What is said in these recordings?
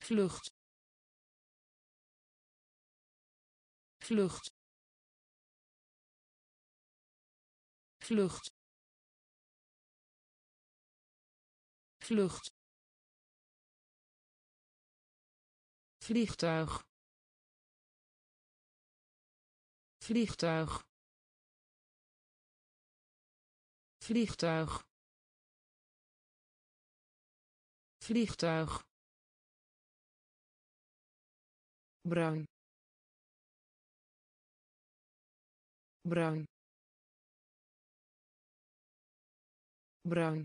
vlucht vlucht vlucht vlucht vliegtuig vliegtuig vliegtuig vliegtuig bruin bruin bruin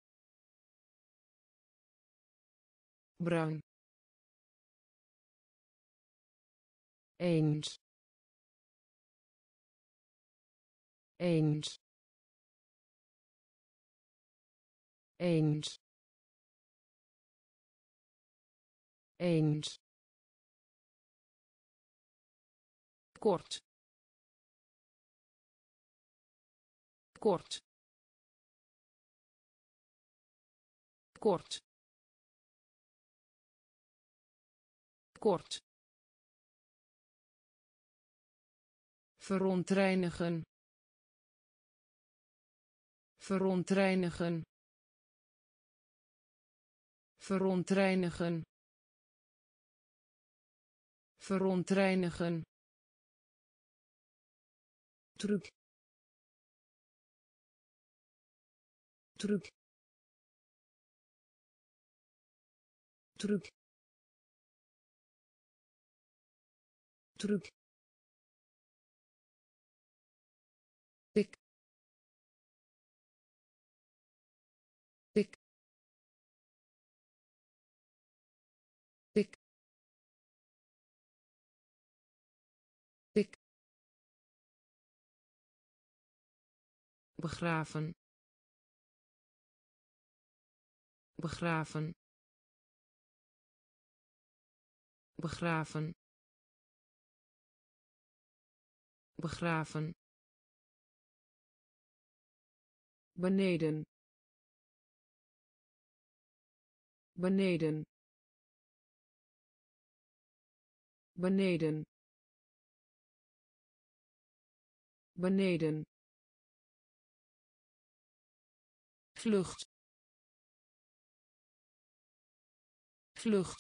bruin eens eens eens eens kort kort kort kort verontreinigen verontreinigen verontreinigen verontreinigen truc truc truc truc tik tik tik tik begraven begraven begraven begraven beneden beneden beneden beneden vlucht vlucht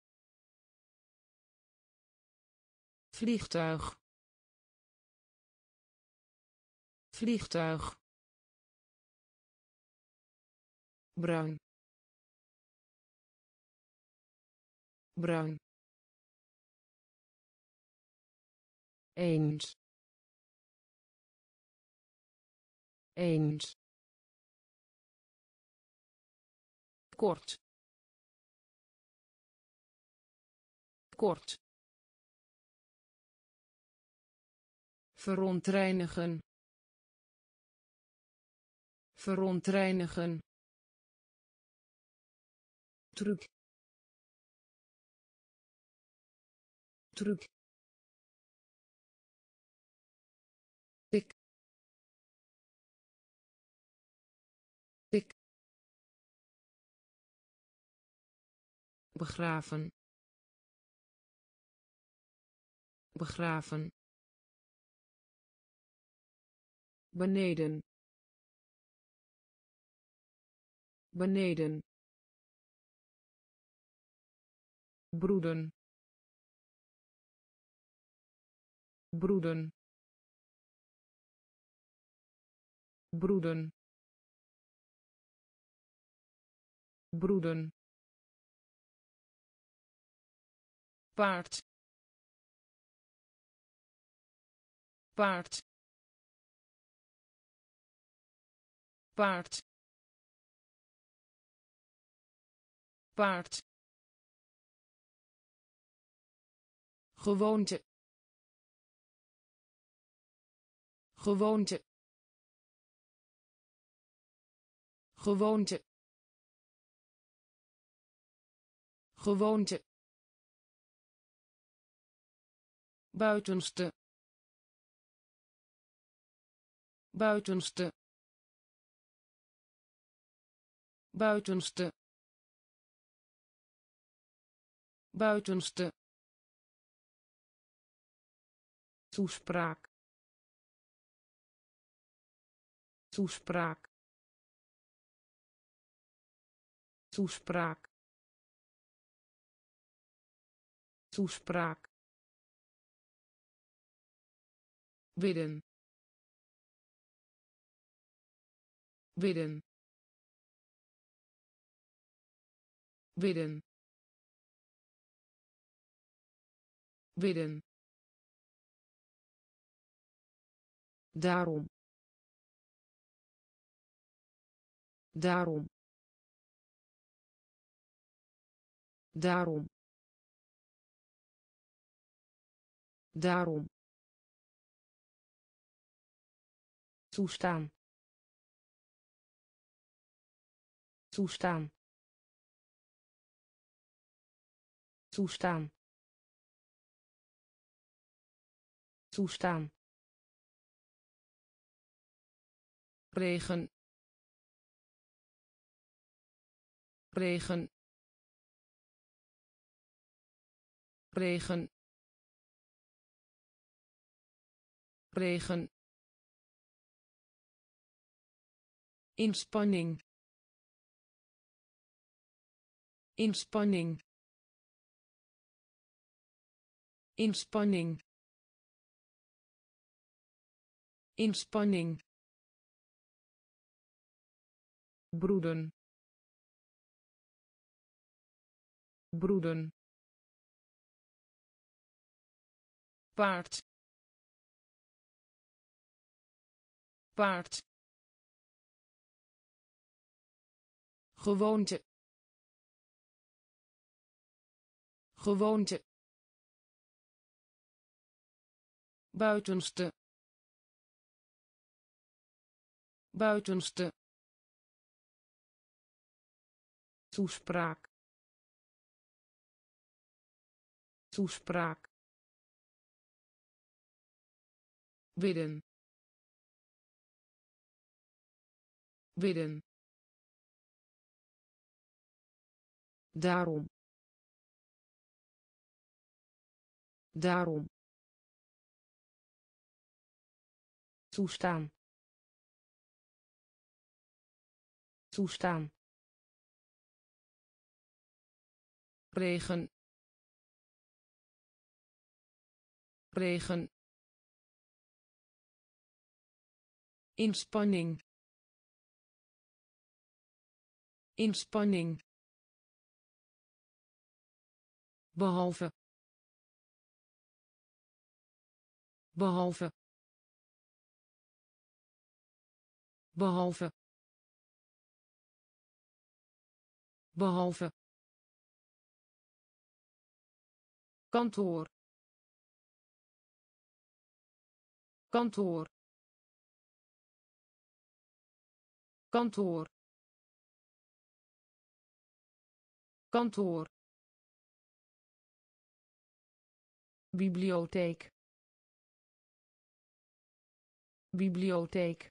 vliegtuig vliegtuig bruin bruin eens eens kort kort verontreinigen verontreinigen truc truc tik tik begraven begraven beneden beneden broeden broeden broeden broeden paard paard paard paard gewoonte gewoonte gewoonte gewoonte buitenste buitenste buitenste buitenste toespraak toespraak toespraak toespraak bidden bidden bidden bidden daarom daarom daarom daarom toestaan toestaan toestaan toestaan regen regen regen regen inspanning inspanning inspanning inspanning broeden broeden paard paard gewoonte gewoonte buitenste buitenste toespraak toespraak bidden bidden daarom daarom toestaan toestaan regen regen inspanning inspanning behalve behalve behalve behalve kantoor kantoor kantoor kantoor bibliotheek bibliotheek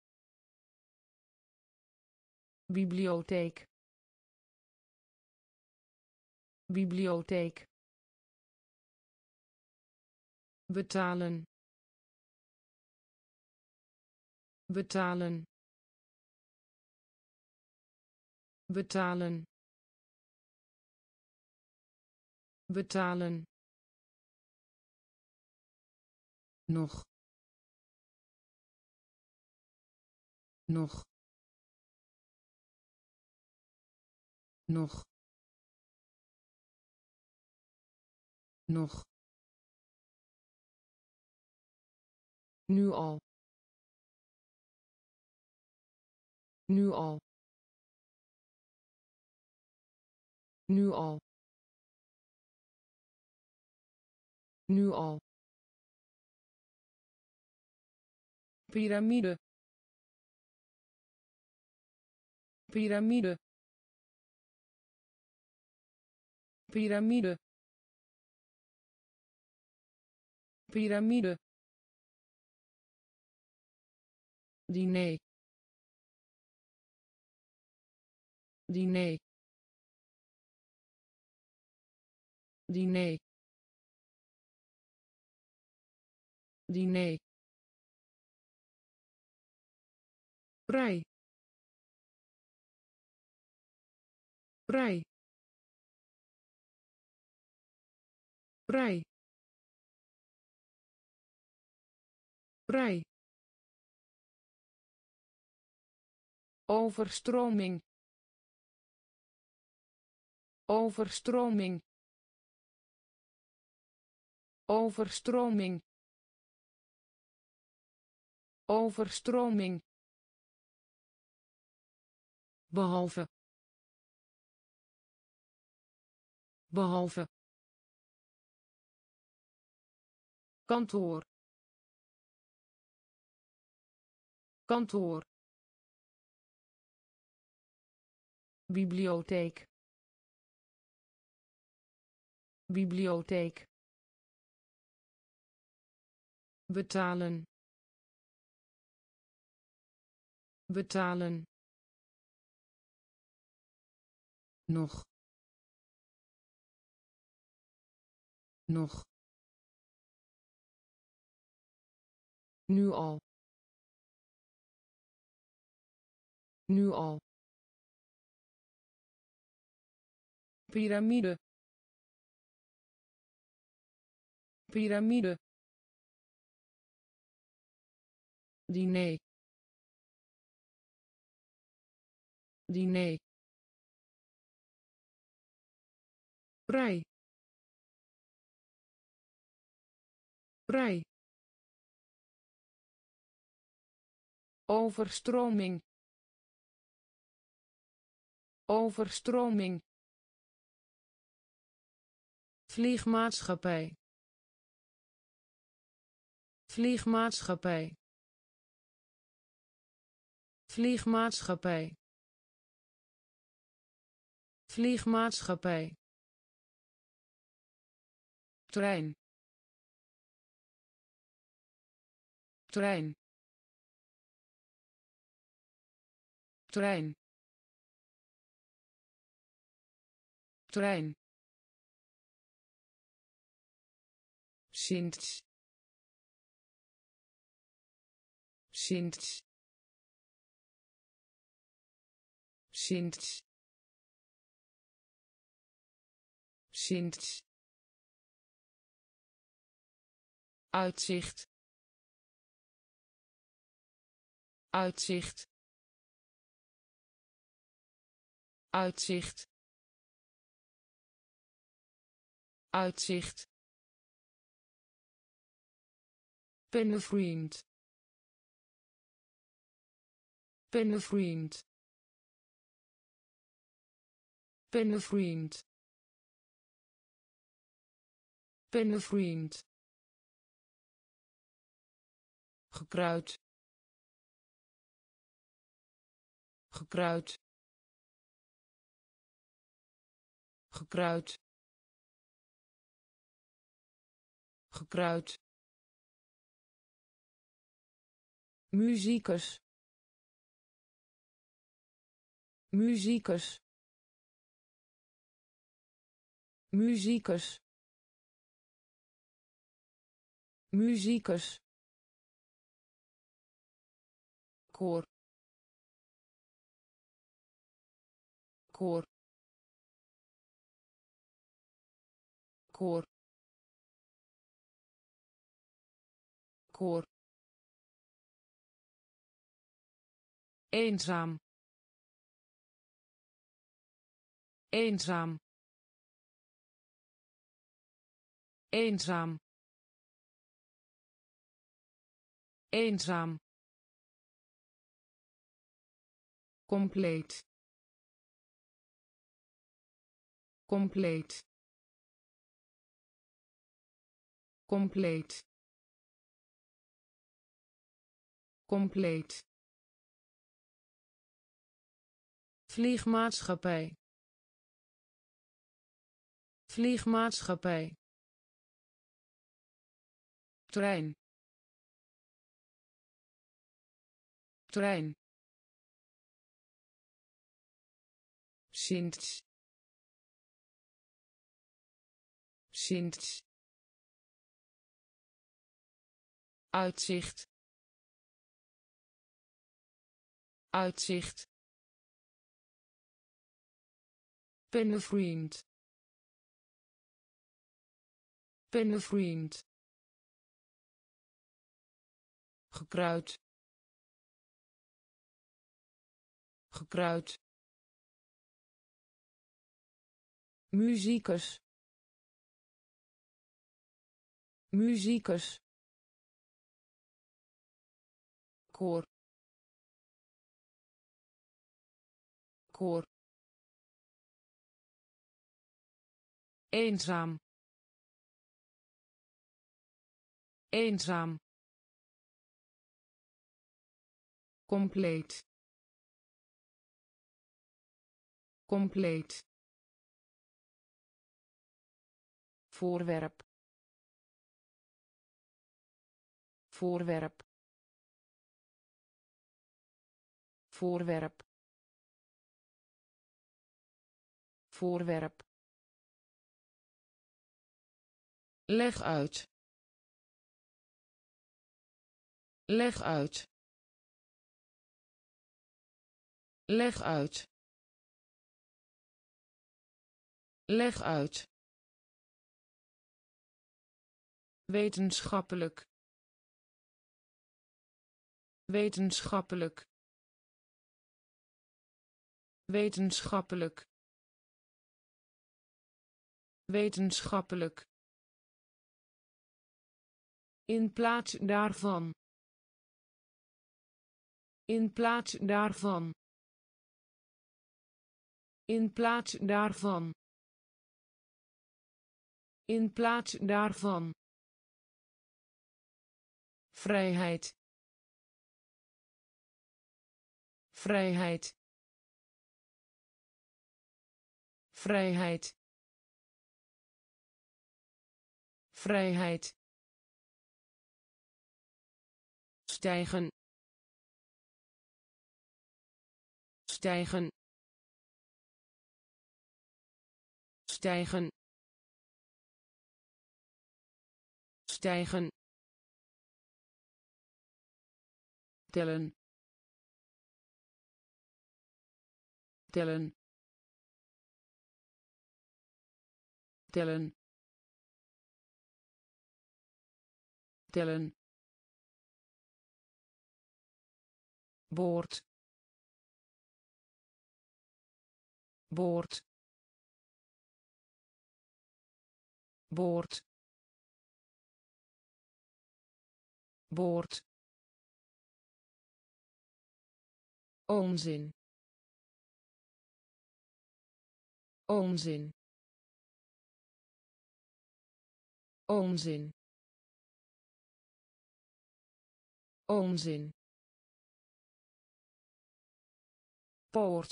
bibliotheek bibliotheek betalen betalen betalen betalen nog nog nog nog nu al nu al nu al nu al piramide piramide piramide piramide diner diner diner, diner, vrij, vrij, vrij, vrij, overstroming, overstroming, overstroming, overstroming, behalve, behalve, kantoor, kantoor, bibliotheek, bibliotheek, betalen, betalen, nog, nog, nu al, nu al, piramide, piramide, diner, diner, vrij, vrij, overstroming, overstroming, vliegmaatschappij, vliegmaatschappij, vliegmaatschappij, vliegmaatschappij, trein, trein, trein, trein, sinds, sinds, sinds, sinds, uitzicht, uitzicht, uitzicht, uitzicht, pennenvriend, pennenvriend, pennenvriend, pennenvriend, gekruid, gekruid, gekruid, gekruid, muzikus, muzikus, muzikus, muzikus, koor, koor, koor, koor, eenzaam, eenzaam, eenzaam, eenzaam, compleet, compleet, compleet, compleet, vliegmaatschappij, vliegmaatschappij, trein, trein, sinds, sinds uitzicht uitzicht pennevriend pennevriend gekruid gekruid muzikus muzikus koor koor eenzaam eenzaam compleet compleet voorwerp voorwerp voorwerp voorwerp leg uit leg uit leg uit leg uit wetenschappelijk wetenschappelijk wetenschappelijk wetenschappelijk in plaats daarvan in plaats daarvan in plaats daarvan in plaats daarvan vrijheid vrijheid vrijheid vrijheid stijgen stijgen stijgen stijgen tellen tellen tellen tellen boord boord boord boord onzin onzin onzin onzin poort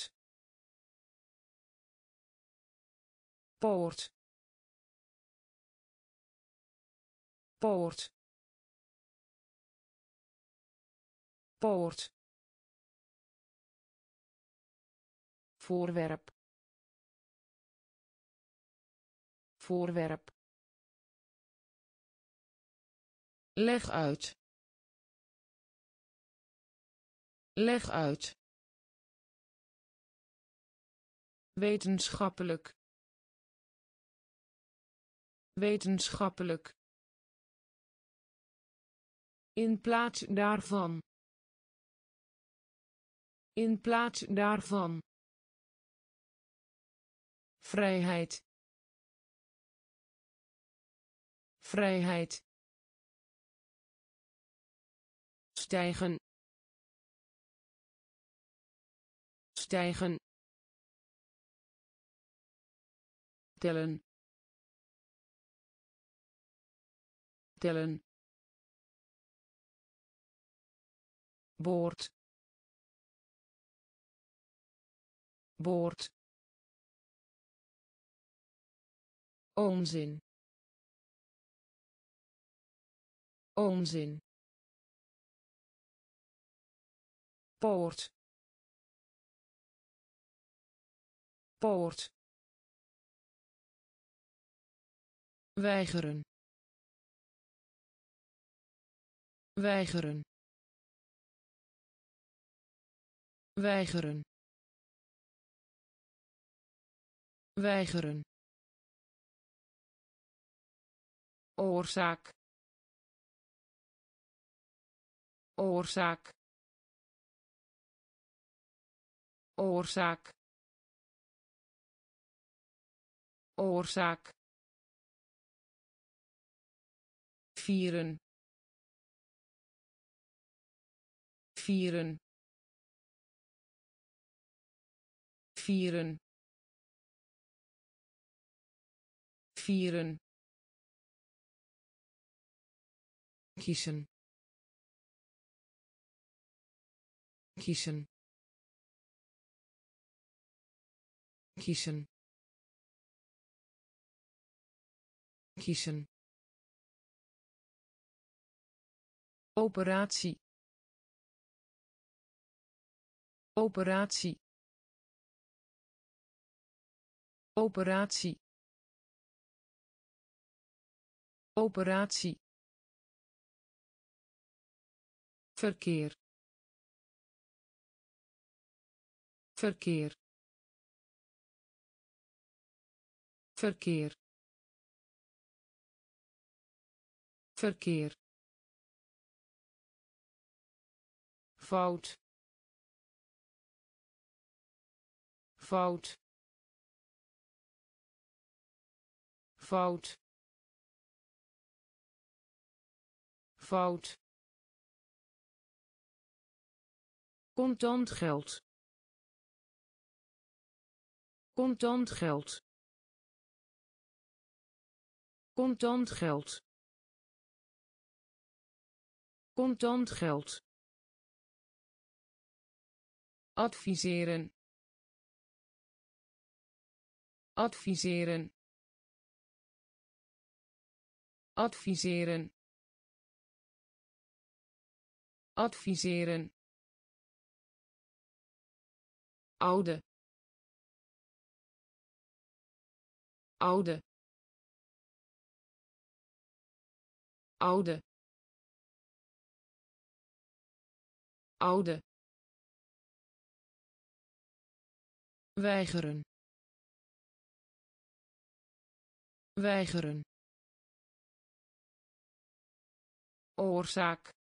poort poort poort voorwerp voorwerp leg uit leg uit wetenschappelijk wetenschappelijk in plaats daarvan in plaats daarvan vrijheid vrijheid stijgen stijgen tellen tellen boord boord onzin onzin poort poort weigeren, weigeren, weigeren, weigeren, oorzaak, oorzaak, oorzaak, oorzaak, vieren, vieren, vieren, vieren, kiezen, kiezen, kiezen, kiezen, operatie, operatie, operatie, operatie, verkeer, verkeer, verkeer, verkeer, fout, fout, fout, fout, contant geld, contant geld, contant geld, contant geld, adviseren, adviseren, adviseren, adviseren, oude, oude, oude, oude, weigeren, weigeren, oorzaak,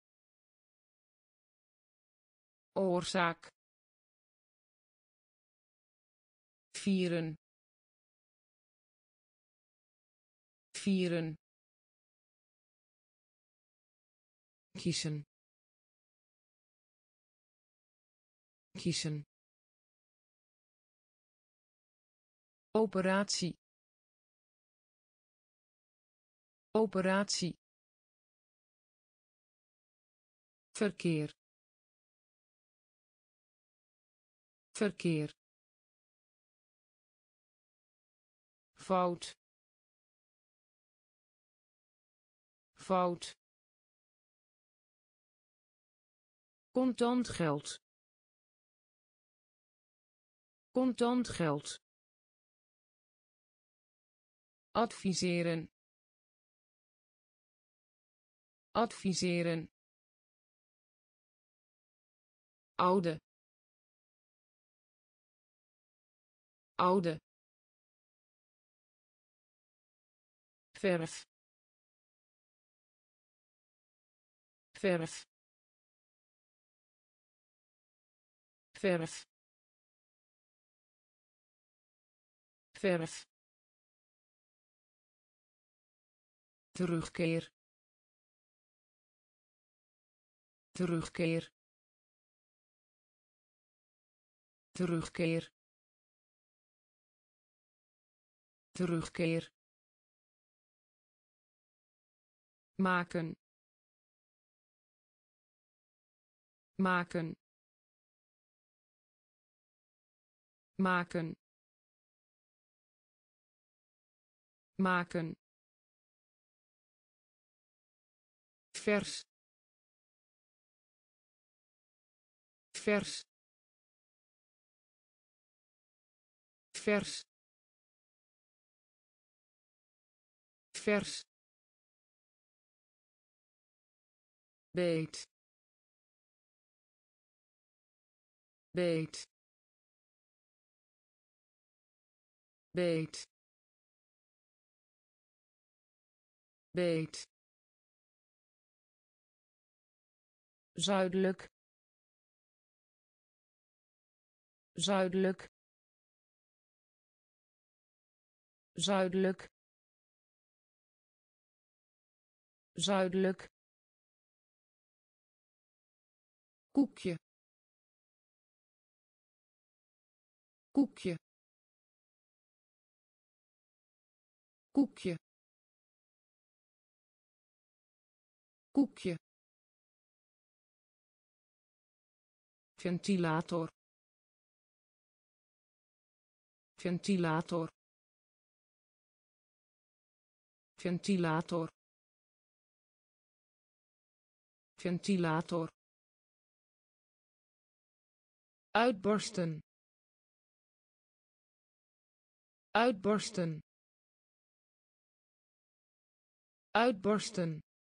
oorzaak, vieren, vieren, kiezen, kiezen, operatie, operatie, verkeer, verkeer, fout, fout, contant geld, contant geld, adviseren, adviseren, oude, oude, verf, verf, verf, verf, terugkeer, terugkeer, terugkeer, terugkeer, maken, maken, maken, maken, vers, vers, vers, vers, beet, beet, beet, beet, zuidelijk, zuidelijk, zuidelijk, zuidelijk, koekje, koekje, koekje, koekje, ventilator, ventilator, ventilator, ventilator, uitbarsten, uitbarsten, uitbarsten,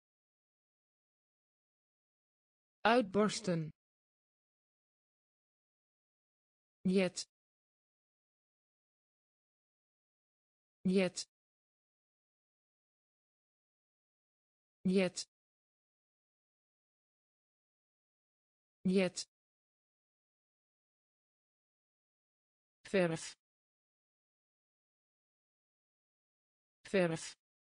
uitbarsten, jet, jet, jet, jet, verf, verf,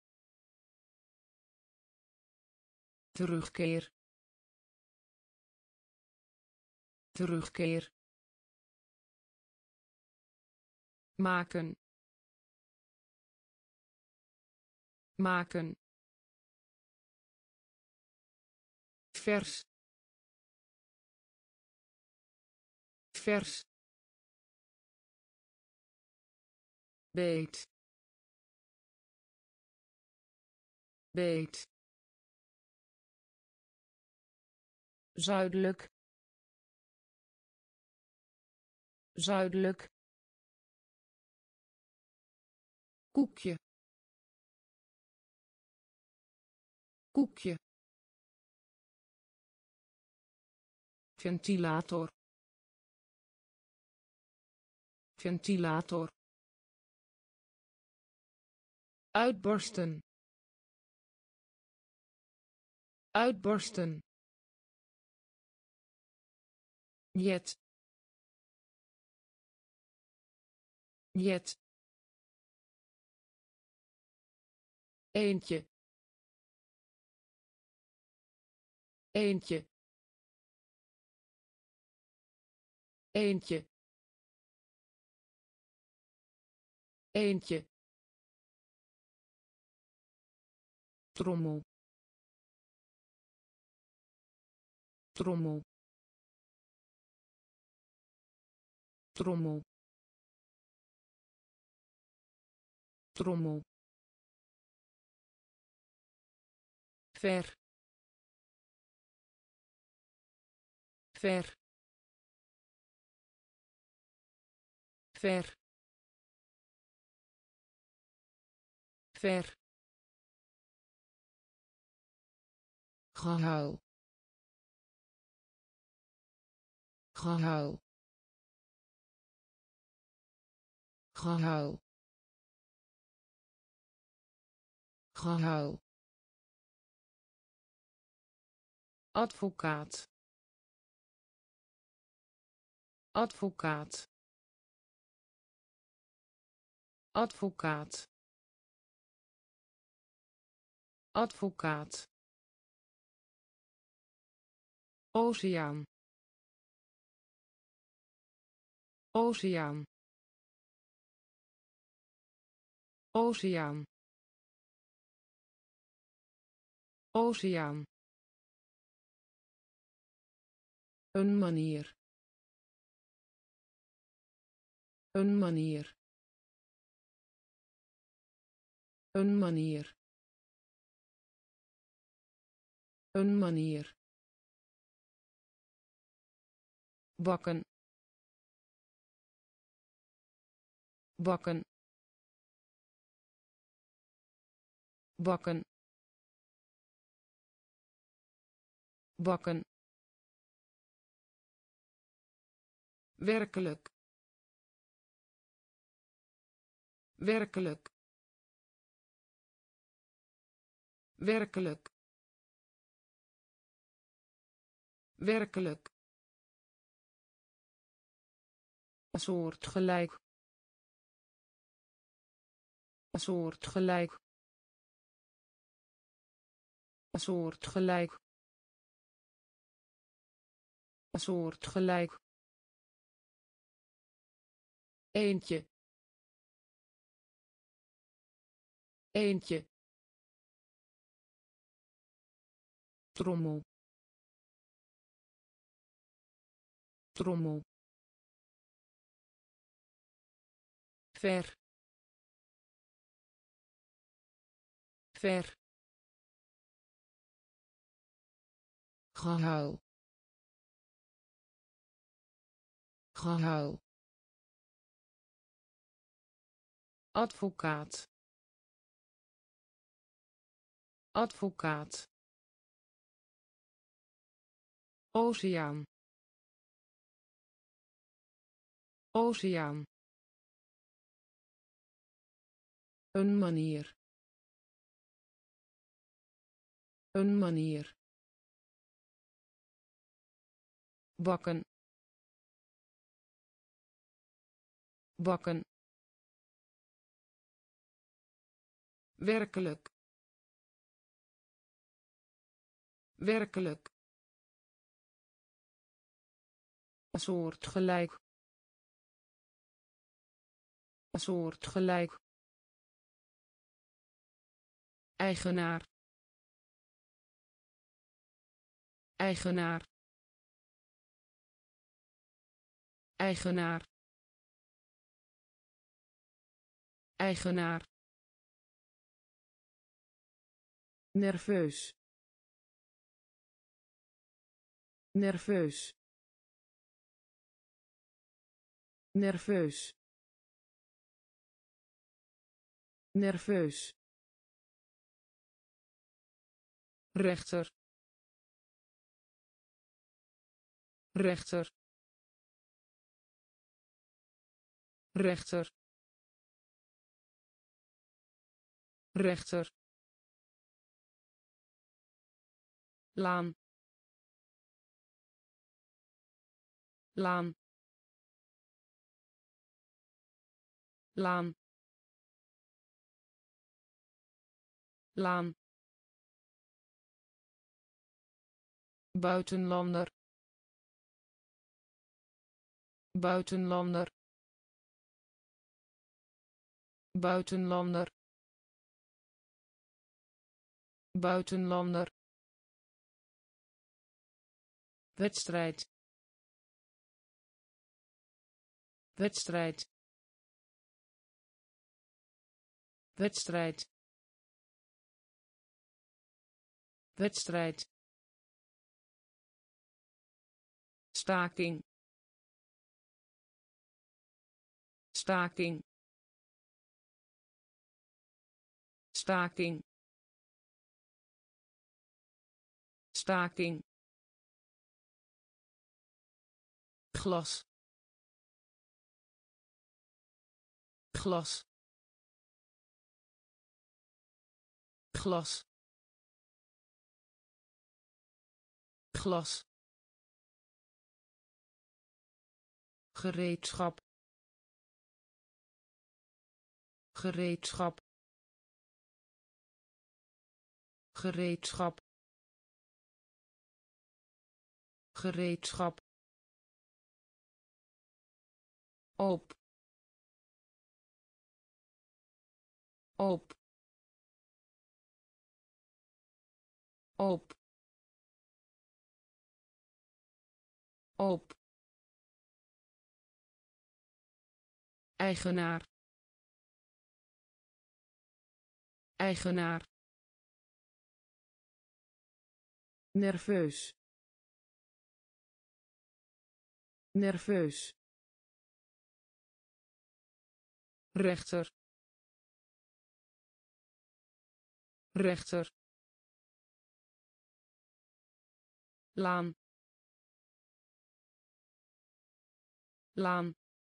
terugkeer, terugkeer, maken, maken, vers, vers, beet, beet, zuidelijk, zuidelijk, koekje, koekje, ventilator, ventilator, uitbarsten, uitbarsten, jet, jet, eentje, eentje, eentje, eentje, trommel, trommel, trommel, trommel, ver, ver, ver, ver, gehuil, gehuil, gehuil, gehuil, advocaat, advocaat, advocaat, advocaat, oceaan, oceaan, oceaan, oceaan, een manier, een manier, een manier, een manier, bakken, bakken, bakken bakken werkelijk werkelijk werkelijk werkelijk soortgelijk soortgelijk soortgelijk soortgelijk eentje eentje trommel trommel ver ver gehuil gehuil advocaat advocaat oceaan oceaan een manier een manier bakken bakken werkelijk werkelijk soortgelijk soortgelijk eigenaar eigenaar eigenaar eigenaar nerveus nerveus nerveus nerveus rechter rechter rechter rechter laan laan laan laan buitenlander buitenlander buitenlander buitenlander wedstrijd wedstrijd wedstrijd wedstrijd staking staking staking staking glas glas glas glas gereedschap gereedschap gereedschap gereedschap op op op op eigenaar eigenaar nerveus nerveus rechter rechter, laan, laan,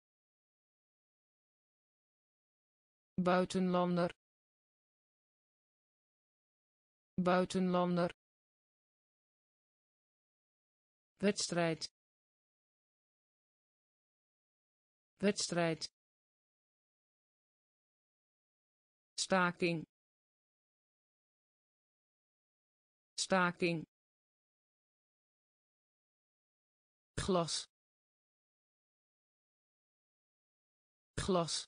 buitenlander, buitenlander, wedstrijd, wedstrijd, staking, staking, glas, glas,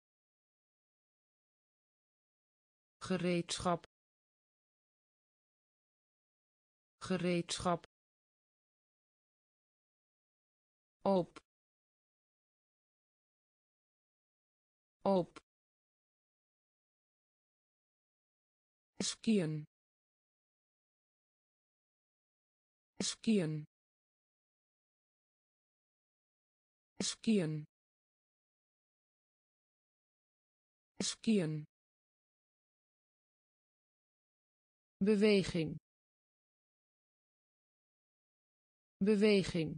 gereedschap, gereedschap, op, op, skiën, skiën, skiën, skiën, beweging, beweging,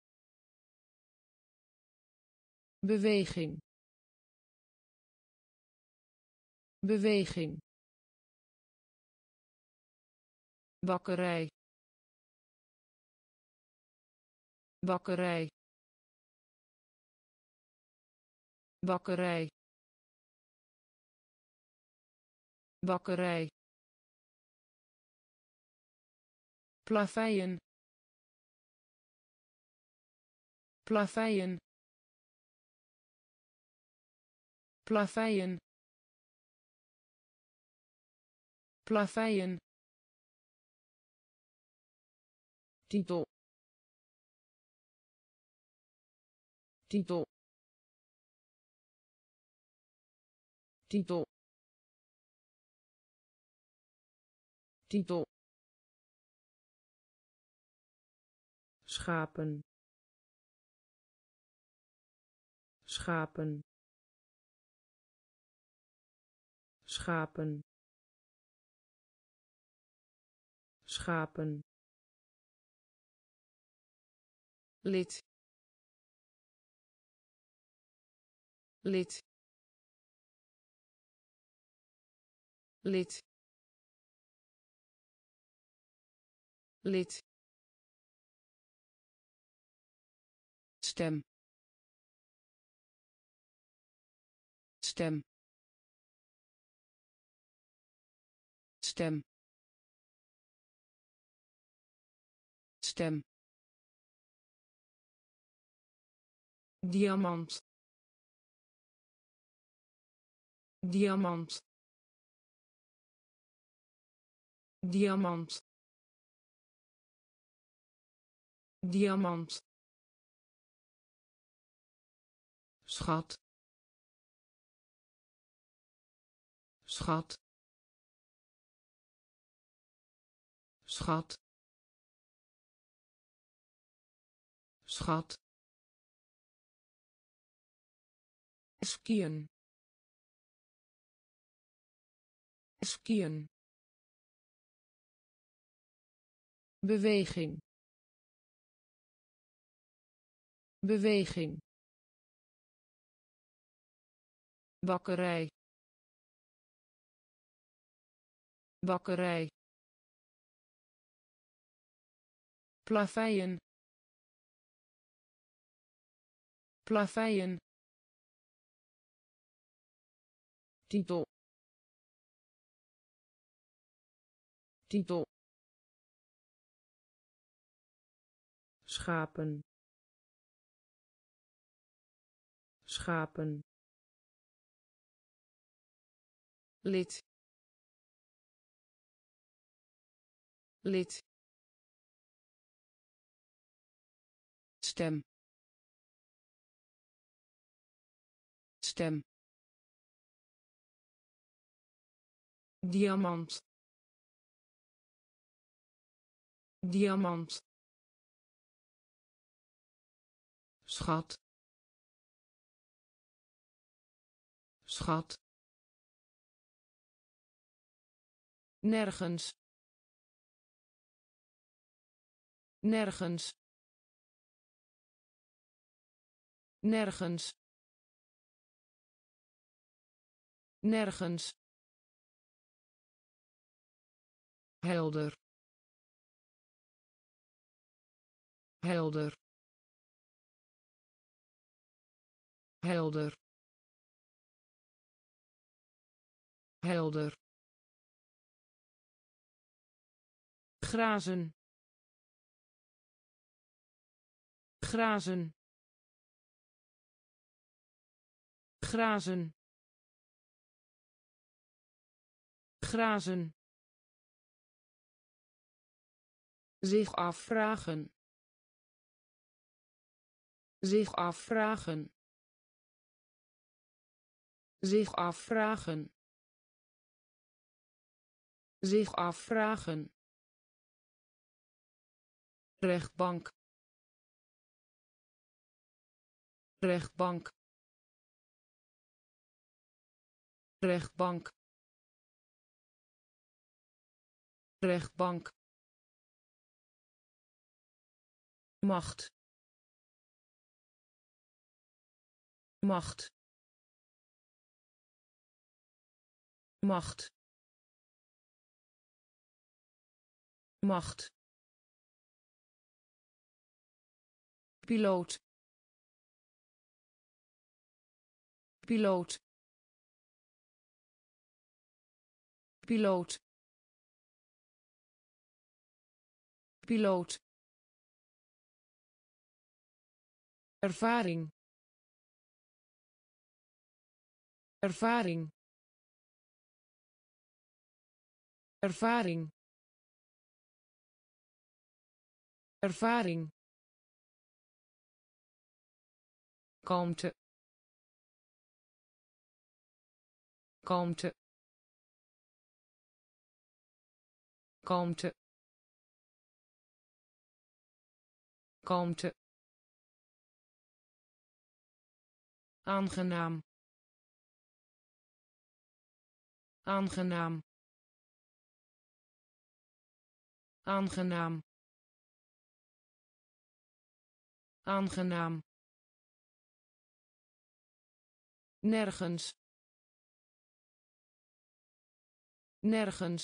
beweging, beweging, bakkerij, bakkerij, bakkerij, bakkerij, plaveien, plaveien, plaveien, plaveien, titel, titel, titel, titel, schapen, schapen, schapen, schapen, lid, lid, lid, lid, stem, stem, stem, stem, diamant, diamant, diamant, diamant, schat, schat, schat, schat, skiën, skiën, beweging, beweging, bakkerij, bakkerij, plaveien, plaveien, titel, titel, schapen, schapen, lid, lid, stem, stem, diamant, diamant, schat, schat, nergens, nergens, nergens, nergens, helder, helder, helder, helder, grazen, grazen, grazen, grazen, zich afvragen, zich afvragen, zich afvragen, zich afvragen, rechtbank, rechtbank, rechtbank, rechtbank, macht, macht, macht, macht, piloot, piloot, piloot, piloot, ervaring, ervaring, ervaring, ervaring, kalmte, kalmte, kalmte, kalmte, aangenaam, aangenaam, aangenaam, aangenaam, nergens, nergens,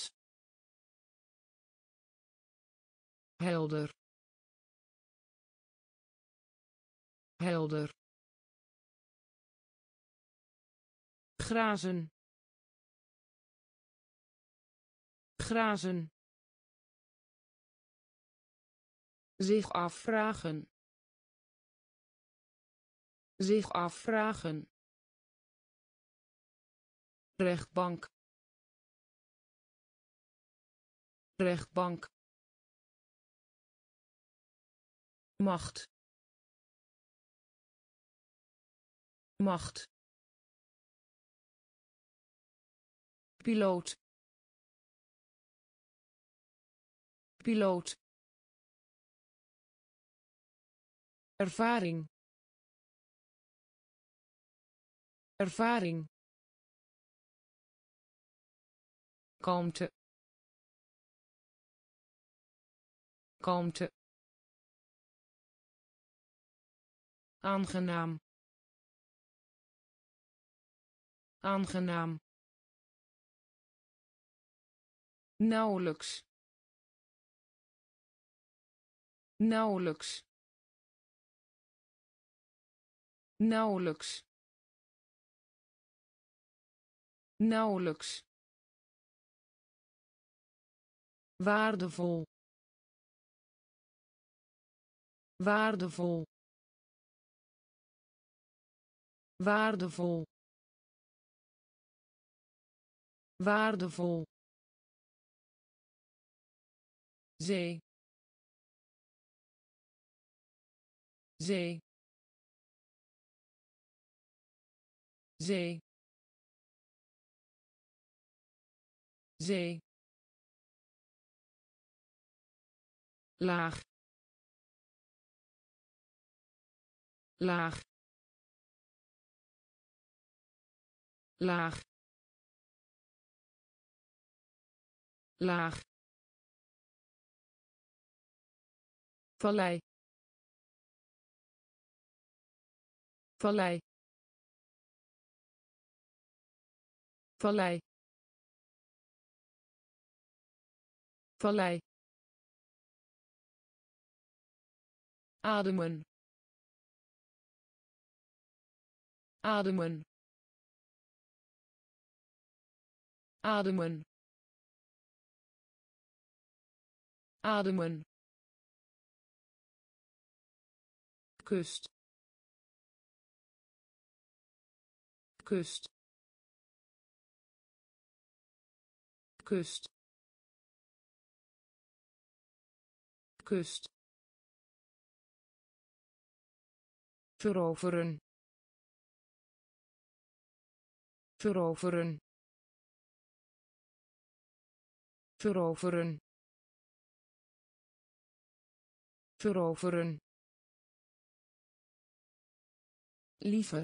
helder, helder, grazen, grazen, zich afvragen, zich afvragen, rechtbank, rechtbank, macht, macht, piloot, piloot, ervaring, ervaring, kalmte, kalmte, aangenaam, aangenaam, nauwelijks, nauwelijks, nauwelijks, nauwelijks, waardevol, waardevol, waardevol, waardevol, zee, zee, zee, zee, laag, laag, laag, laag, vallei, vallei, vallei, vallei, ademen, ademen, ademen, ademen, kust, kust, kust, kust, veroveren, veroveren, veroveren, veroveren, liever,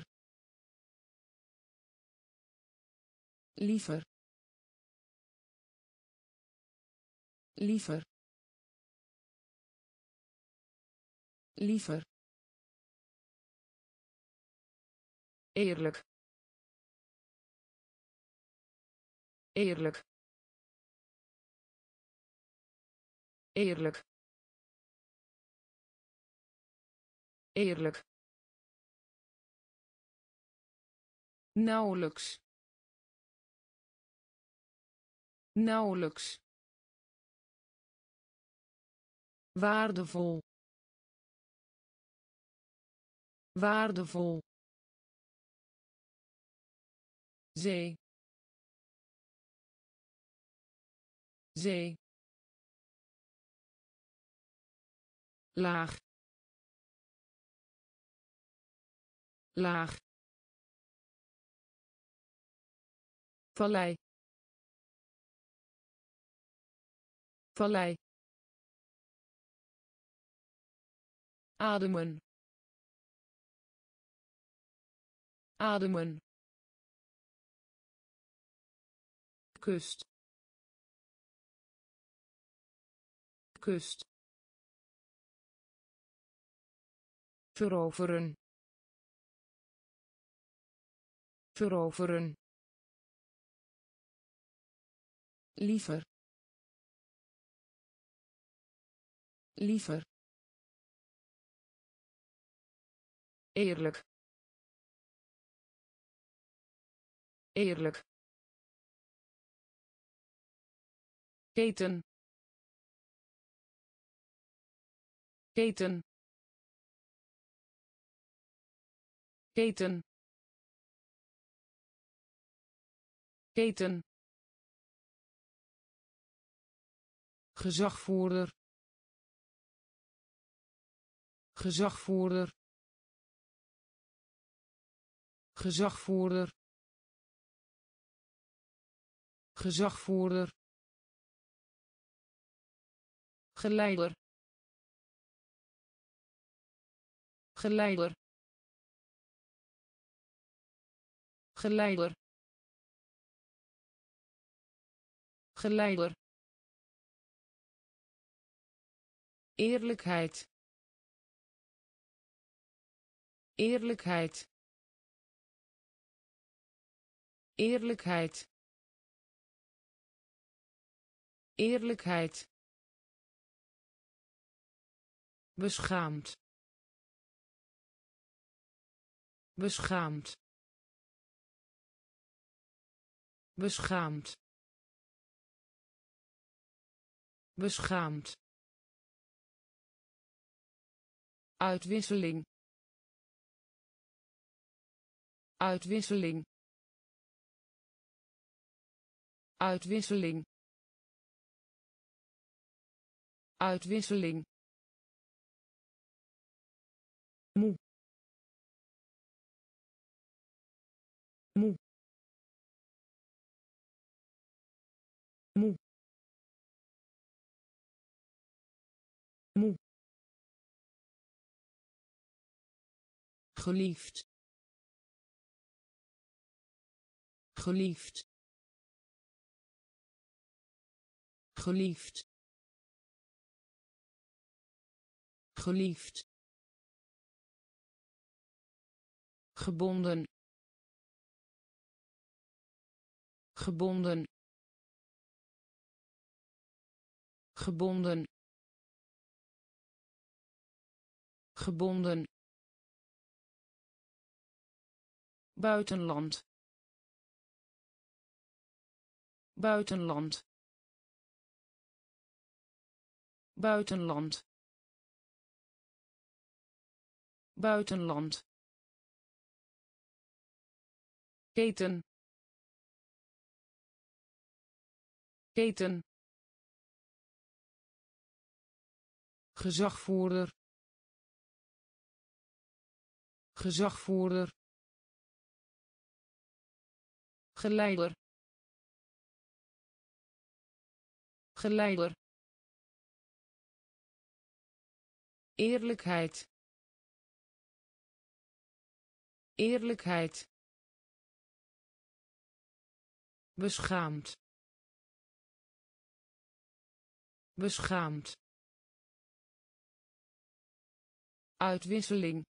liever, liever, liever, eerlijk, eerlijk, eerlijk, eerlijk, nauwelijks, nauwelijks, waardevol, waardevol, zee, zee, laag, laag, vallei, vallei, ademen, ademen, kust, kust, veroveren, veroveren, liever, liever, eerlijk, eerlijk, keten, keten, keten, keten, gezagvoerder, gezagvoerder, gezagvoerder, gezagvoerder, geleider, geleider, geleider, geleider, eerlijkheid, eerlijkheid, eerlijkheid, eerlijkheid, beschaamd, beschaamd, beschaamd, beschaamd, uitwisseling, uitwisseling, uitwisseling, uitwisseling, moe, moe, moe, moe, geliefd, geliefd, geliefd geliefd gebonden gebonden gebonden gebonden buitenland buitenland buitenland buitenland keten keten gezagvoerder gezagvoerder geleider geleider eerlijkheid eerlijkheid beschaamd beschaamd uitwisseling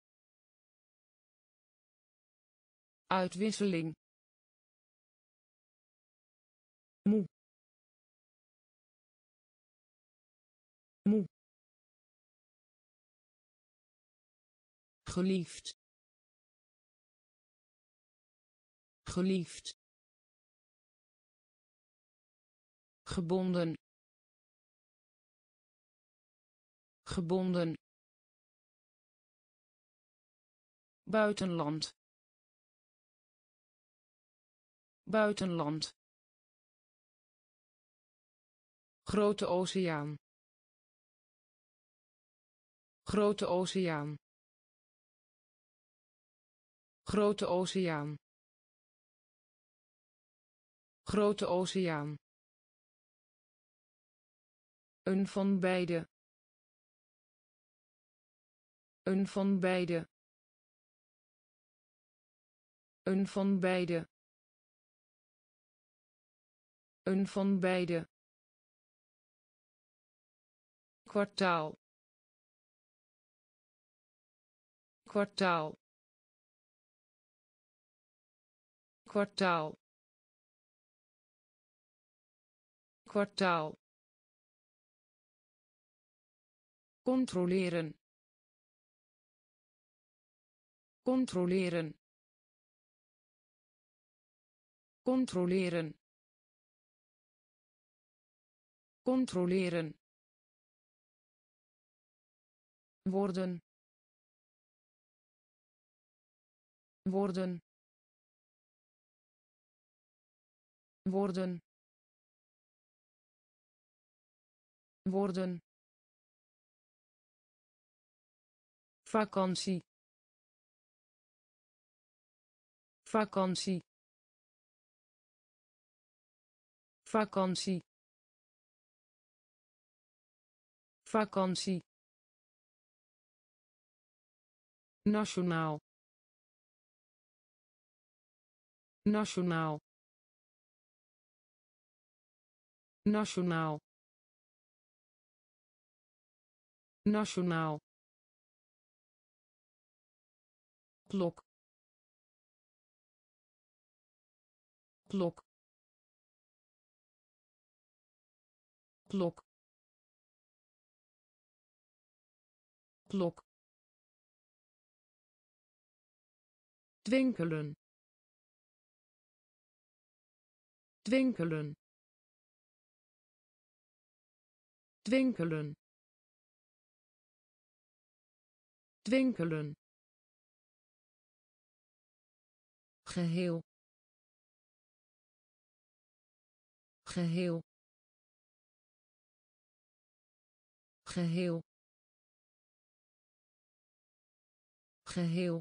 uitwisseling moe moe geliefd geliefd gebonden gebonden buitenland buitenland grote oceaan grote oceaan grote oceaan grote oceaan een van beide een van beide een van beide een van beide kwartaal kwartaal kwartaal kwartaal controleren controleren controleren controleren worden worden worden worden vakantie vakantie vakantie vakantie nationaal nationaal nationaal nationaal klok klok klok klok twinkelen twinkelen twinkelen twinkelen geheel geheel geheel geheel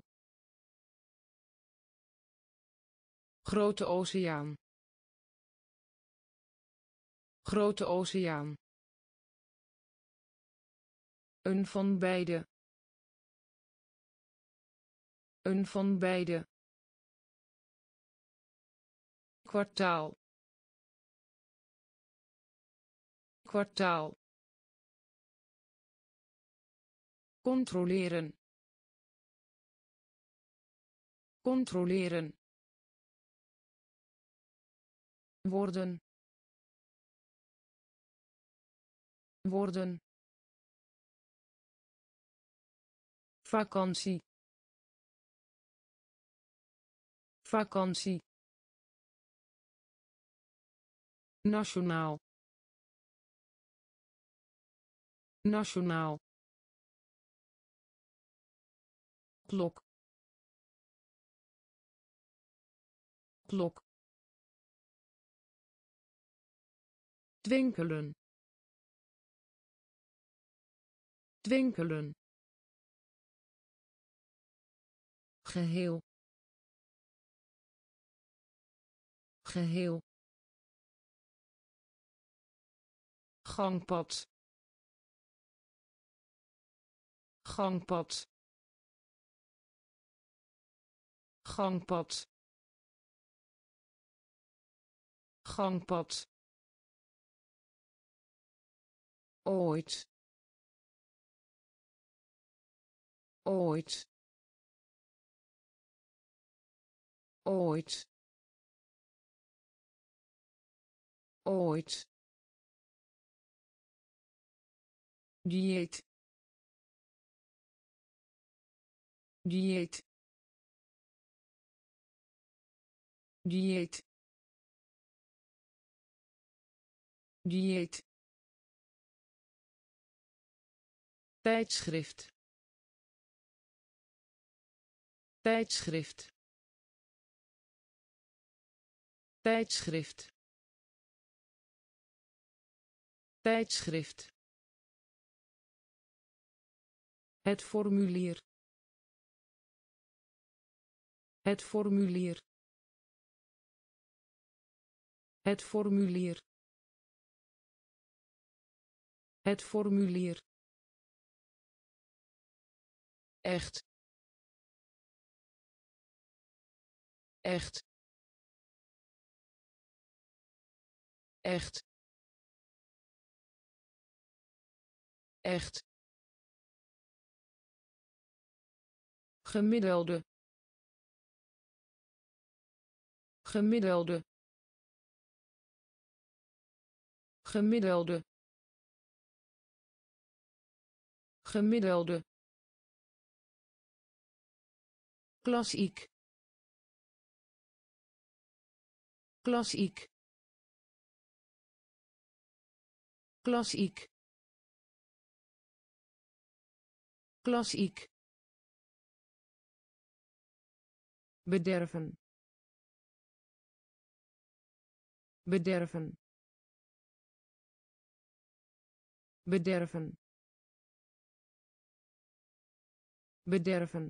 grote oceaan grote oceaan een van beide een van beide kwartaal kwartaal controleren controleren worden worden vakantie vakantie nationaal nationaal klok klok twinkelen twinkelen geheel geheel gangpad gangpad gangpad gangpad ooit ooit ooit ooit dieet dieet dieet dieet tijdschrift tijdschrift tijdschrift tijdschrift het formulier het formulier het formulier het formulier echt echt echt echt gemiddelde gemiddelde gemiddelde gemiddelde klassiek klassiek klassiek klassiek bederven bederven bederven bederven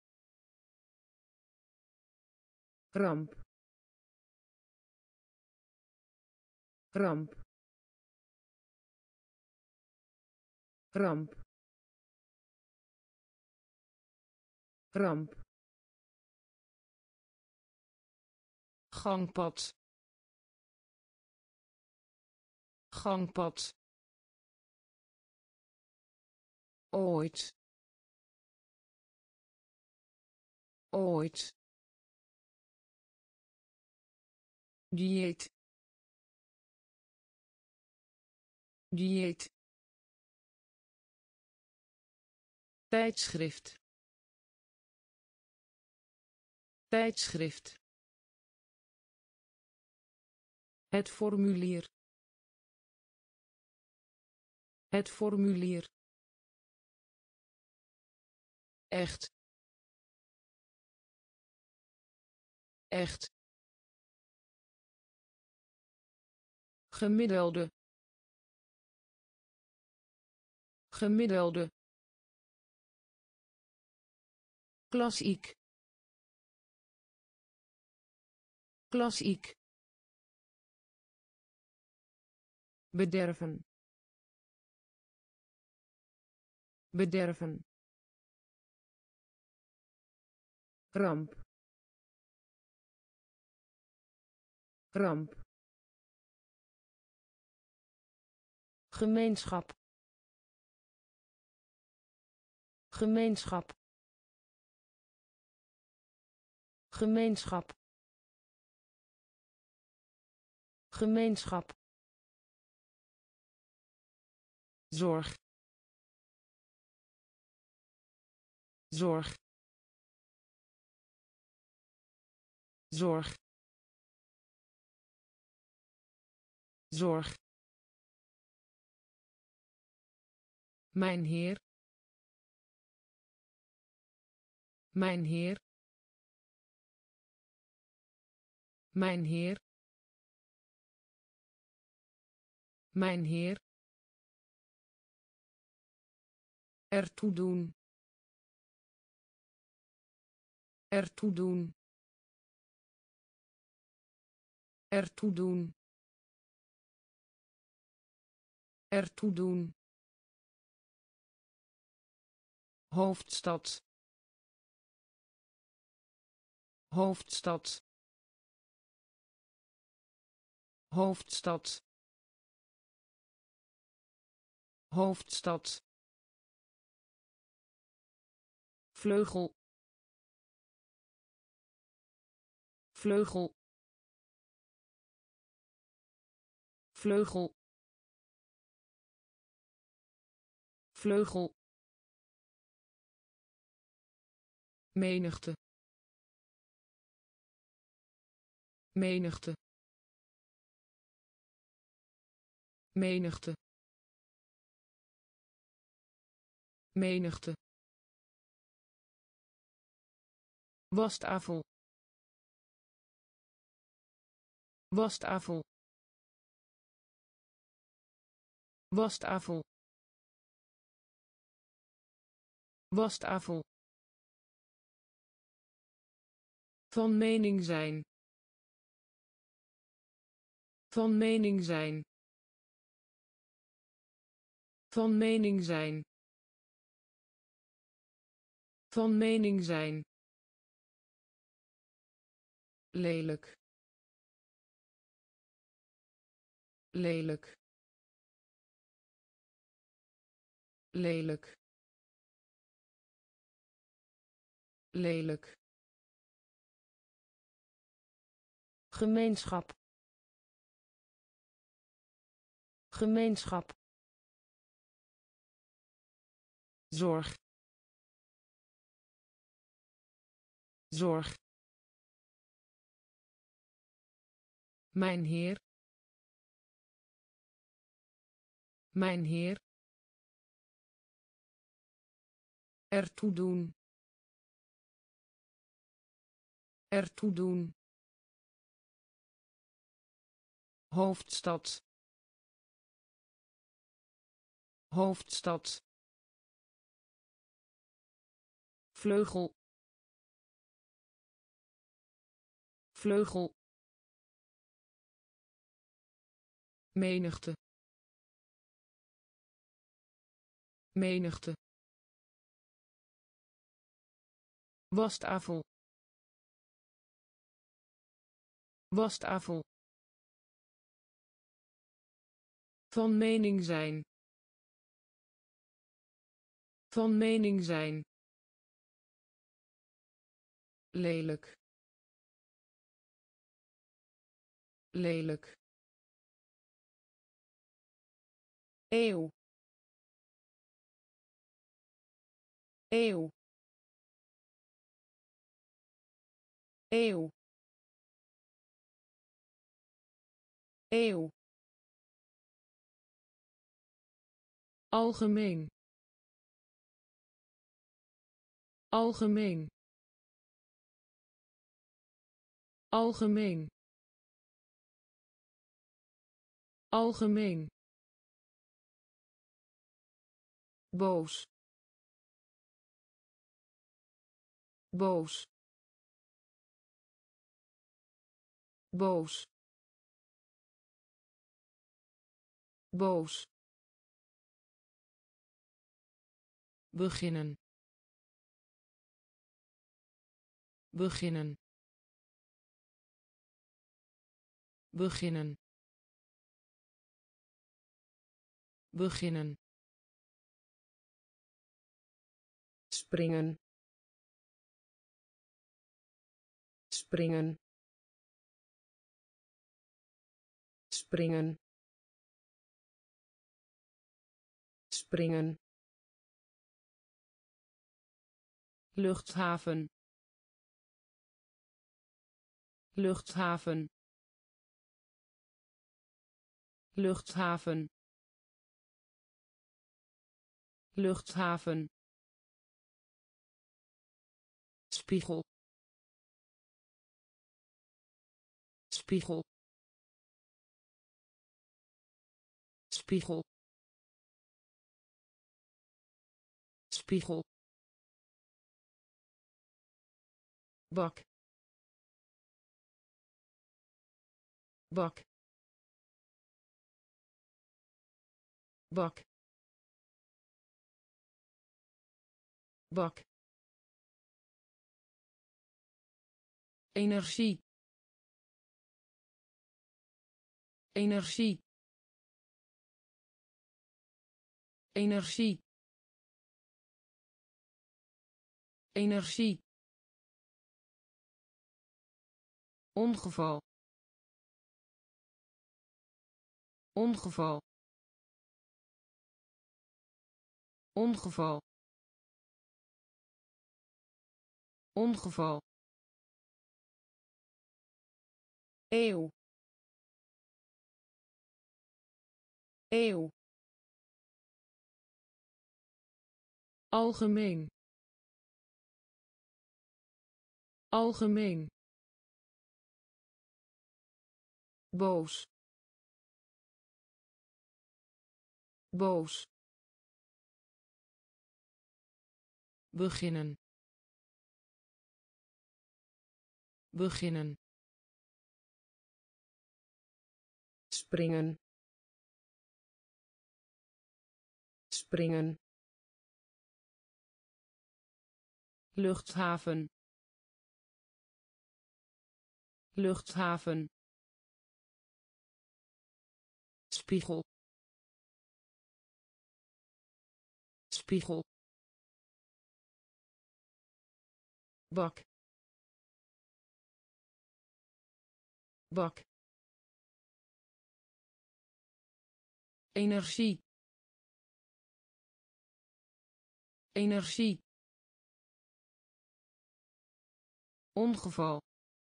ramp ramp ramp ramp gangpad gangpad ooit ooit dieet dieet tijdschrift tijdschrift het formulier het formulier echt echt gemiddelde gemiddelde klassiek klassiek bederven bederven ramp ramp gemeenschap gemeenschap gemeenschap gemeenschap zorg zorg zorg zorg mijn heer mijn heer mijn heer mijn heer ertoe doen ertoe doen ertoe doen ertoe doen hoofdstad hoofdstad hoofdstad hoofdstad vleugel vleugel vleugel vleugel menigte menigte menigte menigte wastafel wastafel wastafel wastafel van mening zijn van mening zijn van mening zijn van mening zijn lelijk lelijk lelijk lelijk gemeenschap gemeenschap zorg zorg mijn heer mijn heer ertoe doen ertoe doen hoofdstad hoofdstad vleugel vleugel menigte menigte wastafel wastafel van mening zijn van mening zijn lelijk lelijk eeuw eeuw eeuw eeuw algemeen algemeen algemeen algemeen boos boos boos boos beginnen beginnen beginnen beginnen, springen, springen, springen, springen, luchthaven, luchthaven, luchthaven, luchthaven, spiegel, spiegel, spiegel, spiegel, bak, bak, bak, bak, energie, energie, energie, energie, ongeval, ongeval, ongeval, ongeval, eeuw, eeuw, algemeen, algemeen, boos, boos, beginnen, beginnen, springen, springen, luchthaven, luchthaven, spiegel, spiegel, bak, bak, energie, energie, ongeval,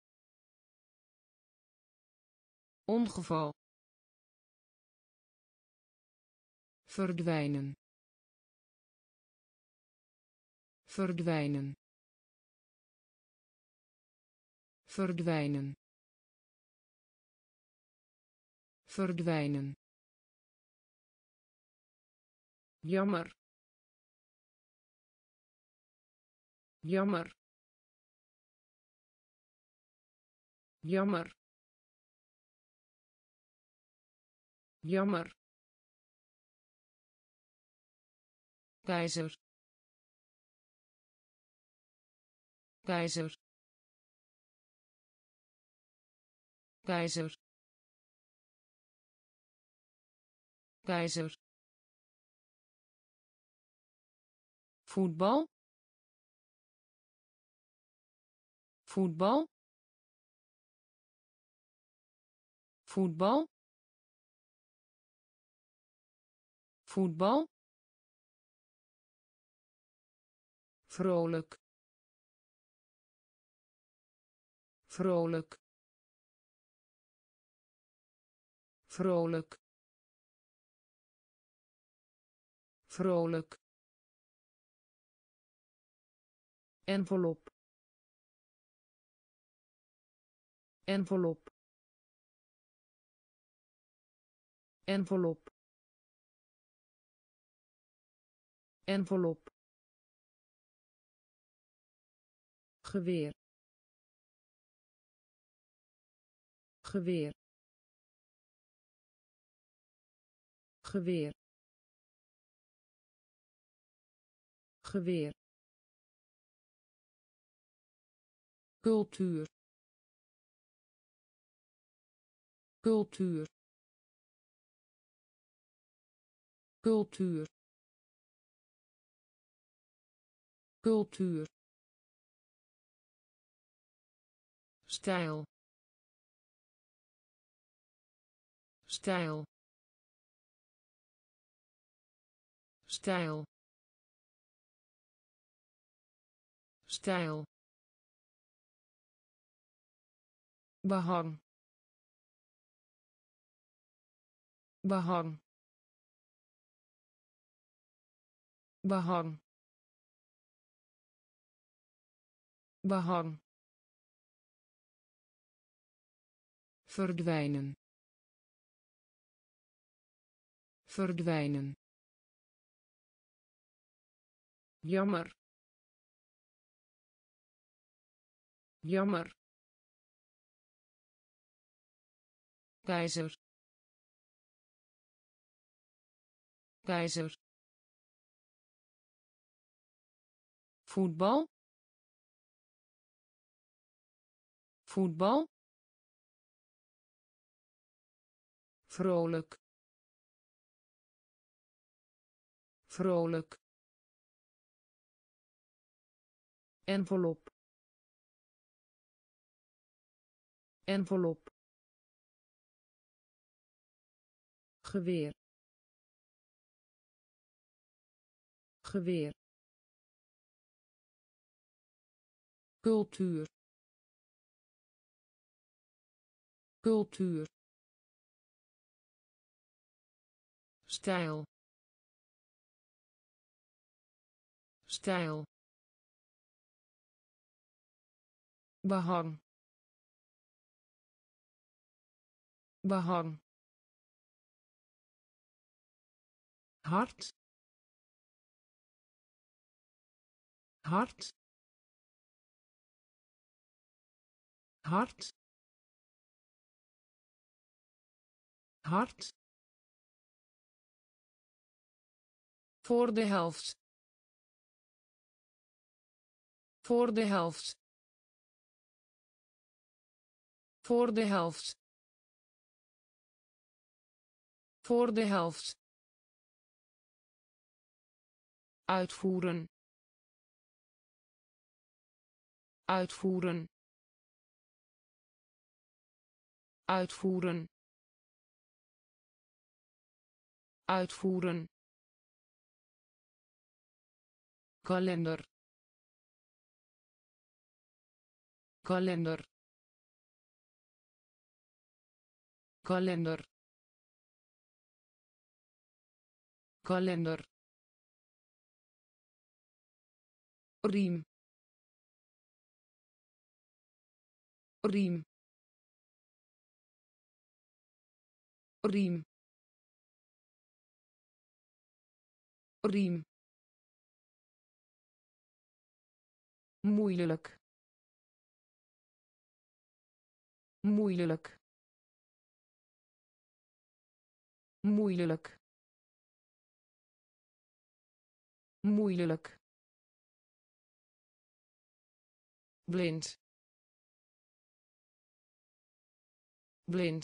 ongeval, verdwijnen, verdwijnen, verdwijnen, verdwijnen, jammer, jammer, jammer, jammer, keizer, keizer, keizer, keizer, voetbal, voetbal, voetbal, voetbal, vrolijk, vrolijk, vrolijk, vrolijk, envelop, envelop, envelop, envelop, geweer, geweer, geweer, geweer, cultuur, cultuur, cultuur cultuur stijl stijl stijl stijl behang behang behang behang verdwijnen verdwijnen jammer jammer keizer keizer voetbal voetbal vrolijk vrolijk envelop envelop geweer geweer cultuur cultuur stijl stijl behang behang hart hart hart hart voor de helft voor de helft voor de helft voor de helft uitvoeren uitvoeren uitvoeren uitvoeren kalender kalender kalender kalender riem riem riem riem moeilijk moeilijk moeilijk moeilijk blind blind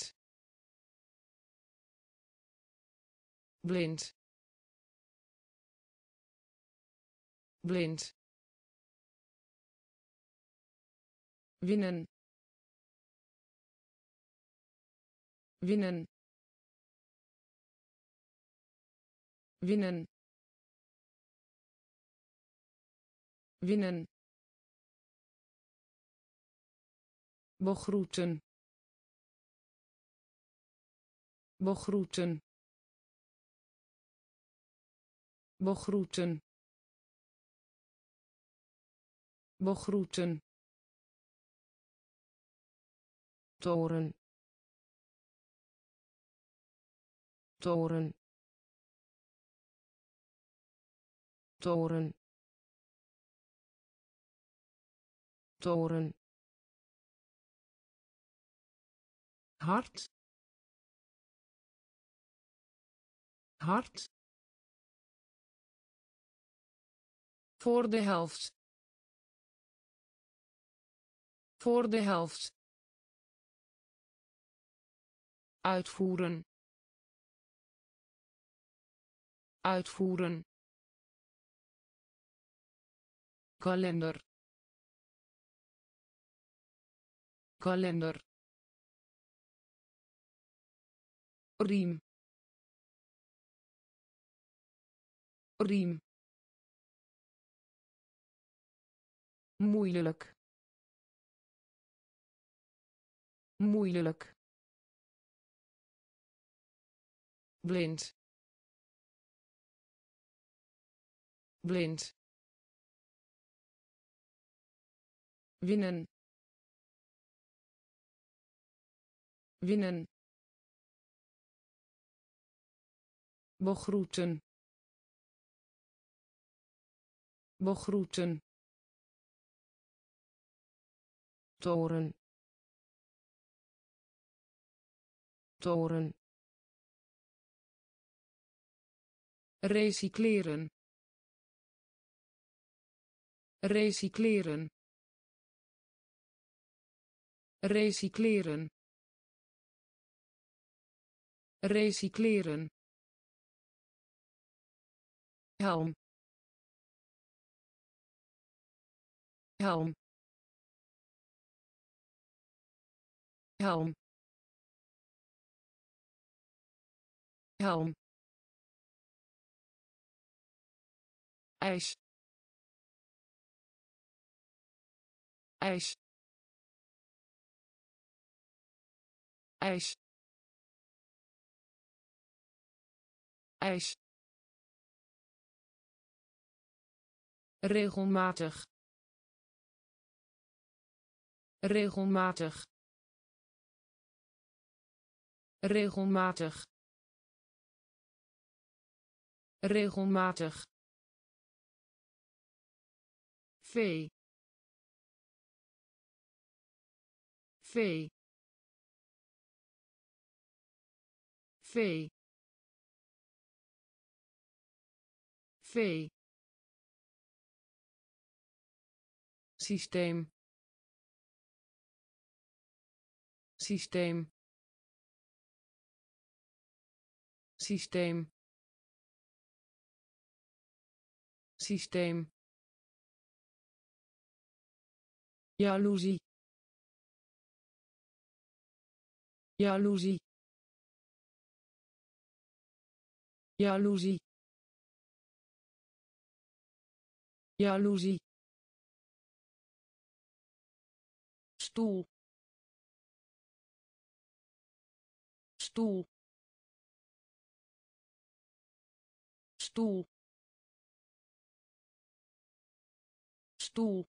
blind blind winnen winnen winnen winnen begroeten begroeten begroeten begroeten toren toren toren toren hart hart voor de helft voor de helft uitvoeren uitvoeren, kalender, kalender, riem, riem, moeilijk, moeilijk, blind, blind, winnen, winnen, begroeten, begroeten, toren, toren, recycleren, recycleren, recycleren, recycleren, helm, helm, helm, helm, ijs, ijs, ijs, ijs, regelmatig, regelmatig, regelmatig, regelmatig, vee, vee, vee, vee, systeem, systeem, systeem, systeem, jaloezie, jaloezie, jaloezie, jaloezie, stoel, stoel, stoel, stoel,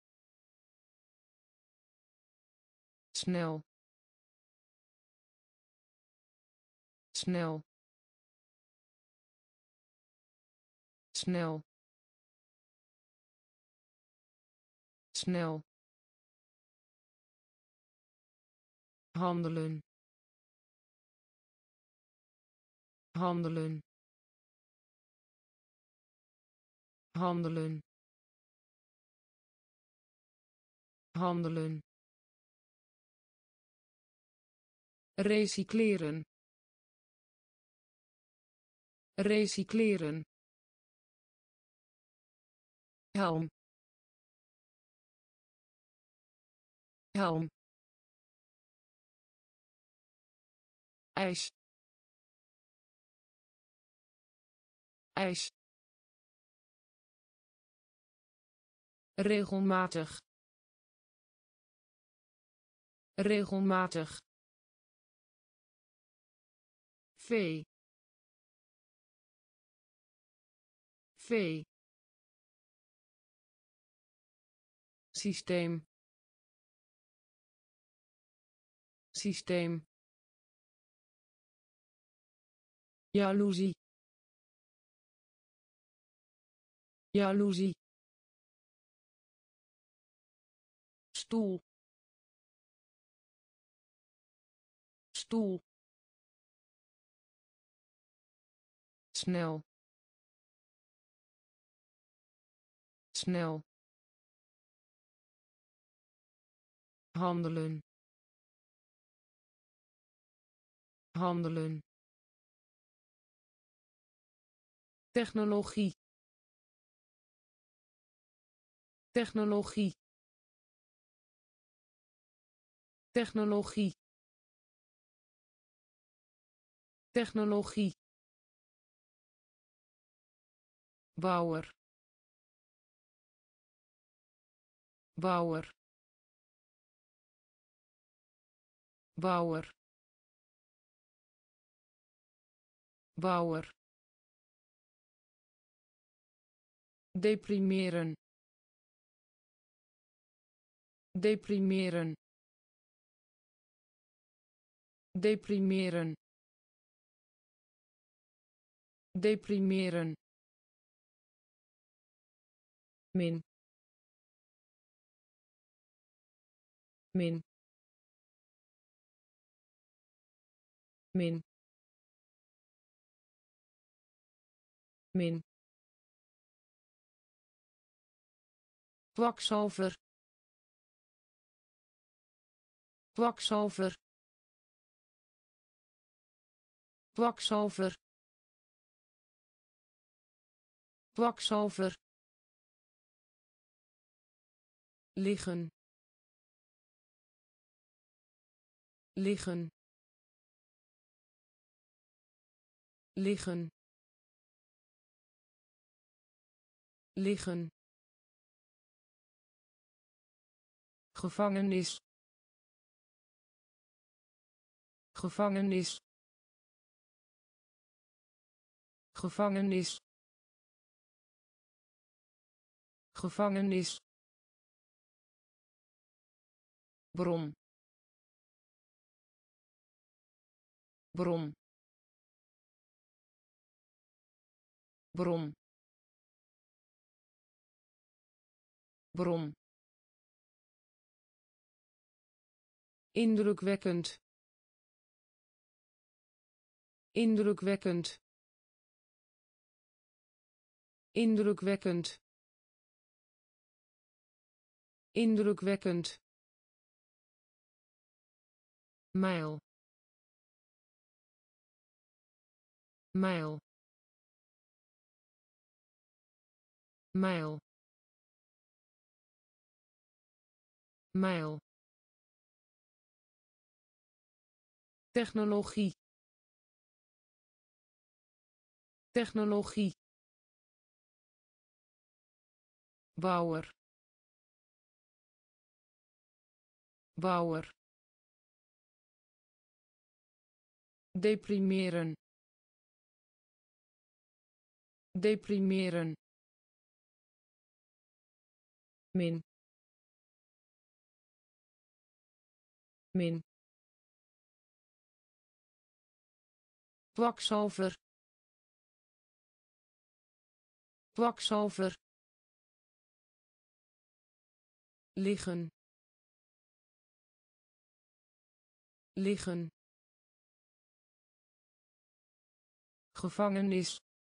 snel, snel, snel, snel, handelen, handelen, handelen, handelen, recycleren, recycleren, helm, helm, ijs, ijs, regelmatig, regelmatig, vee, vee, systeem, systeem, jaloezie, jaloezie, stoel, stoel, snel, snel, handelen, handelen, technologie technologie technologie technologie bouwer bouwer bouwer bouwer deprimeren deprimeren deprimeren deprimeren min min min min kwakzalver kwakzalver kwakzalver kwakzalver liggen liggen liggen liggen gevangenis gevangenis gevangenis gevangenis bron bron bron bron indrukwekkend indrukwekkend indrukwekkend indrukwekkend mijl mijl mijl mijl technologie technologie bouwer bouwer deprimeren deprimeren min min kwakzalver kwakzalver liggen liggen gevangenis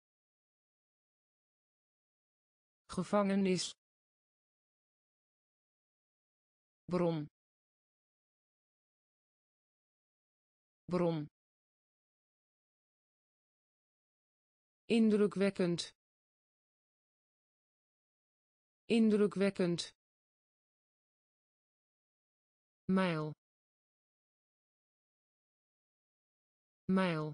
gevangenis bron bron indrukwekkend indrukwekkend mijl mijl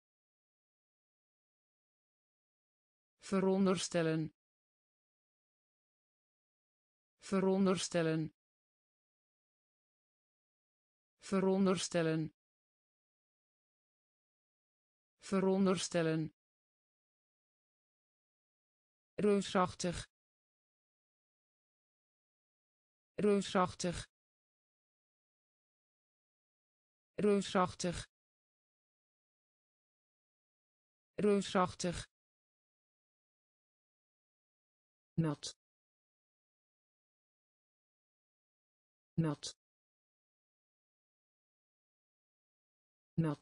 veronderstellen veronderstellen veronderstellen veronderstellen reusachtig reusachtig reusachtig reusachtig nat nat nat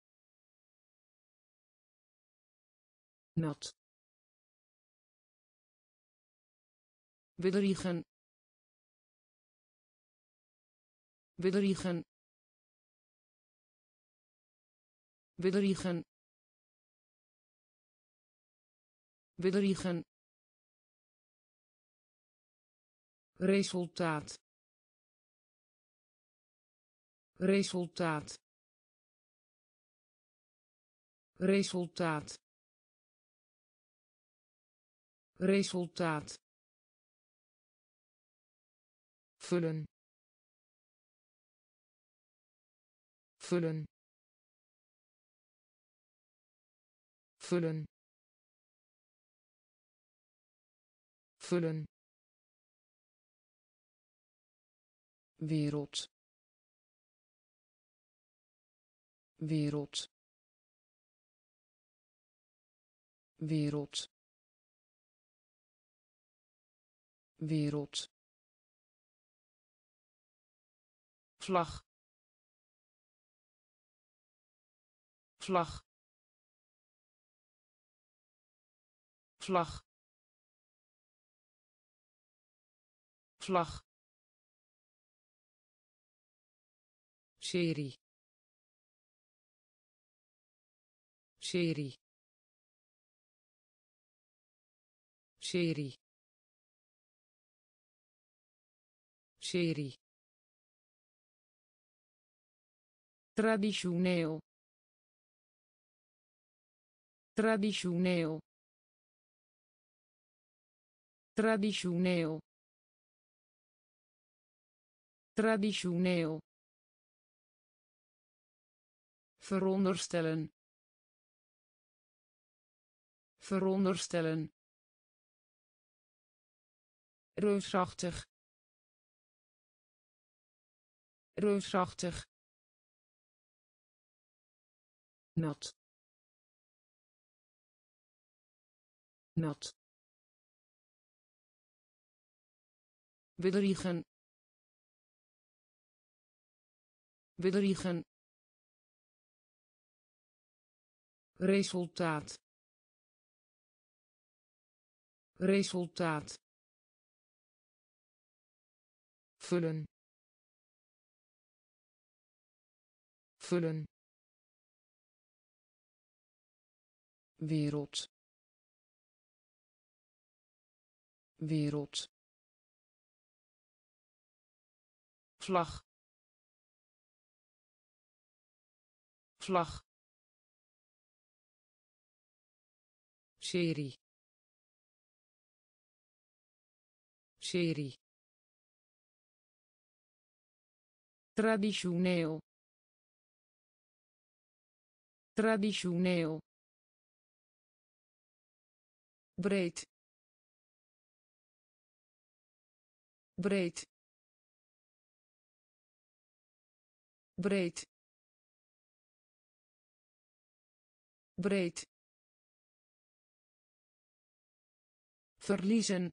nat bedriegen bedriegen bedriegen bedriegen, resultaat, resultaat, resultaat, resultaat, vullen, vullen, vullen, vullen, wereld, wereld, wereld, wereld, vlag, vlag, vlag, vlag, serie, serie, serie, serie, traditioneel, traditioneel, traditioneel, traditioneel, veronderstellen, veronderstellen, reusachtig, reusachtig, nat, nat, bedriegen, bedriegen, resultaat, resultaat, vullen, vullen, wereld, wereld, vlag, vlag, serie, serie, traditioneel, traditioneel, breed, breed, breed, breed, verliezen,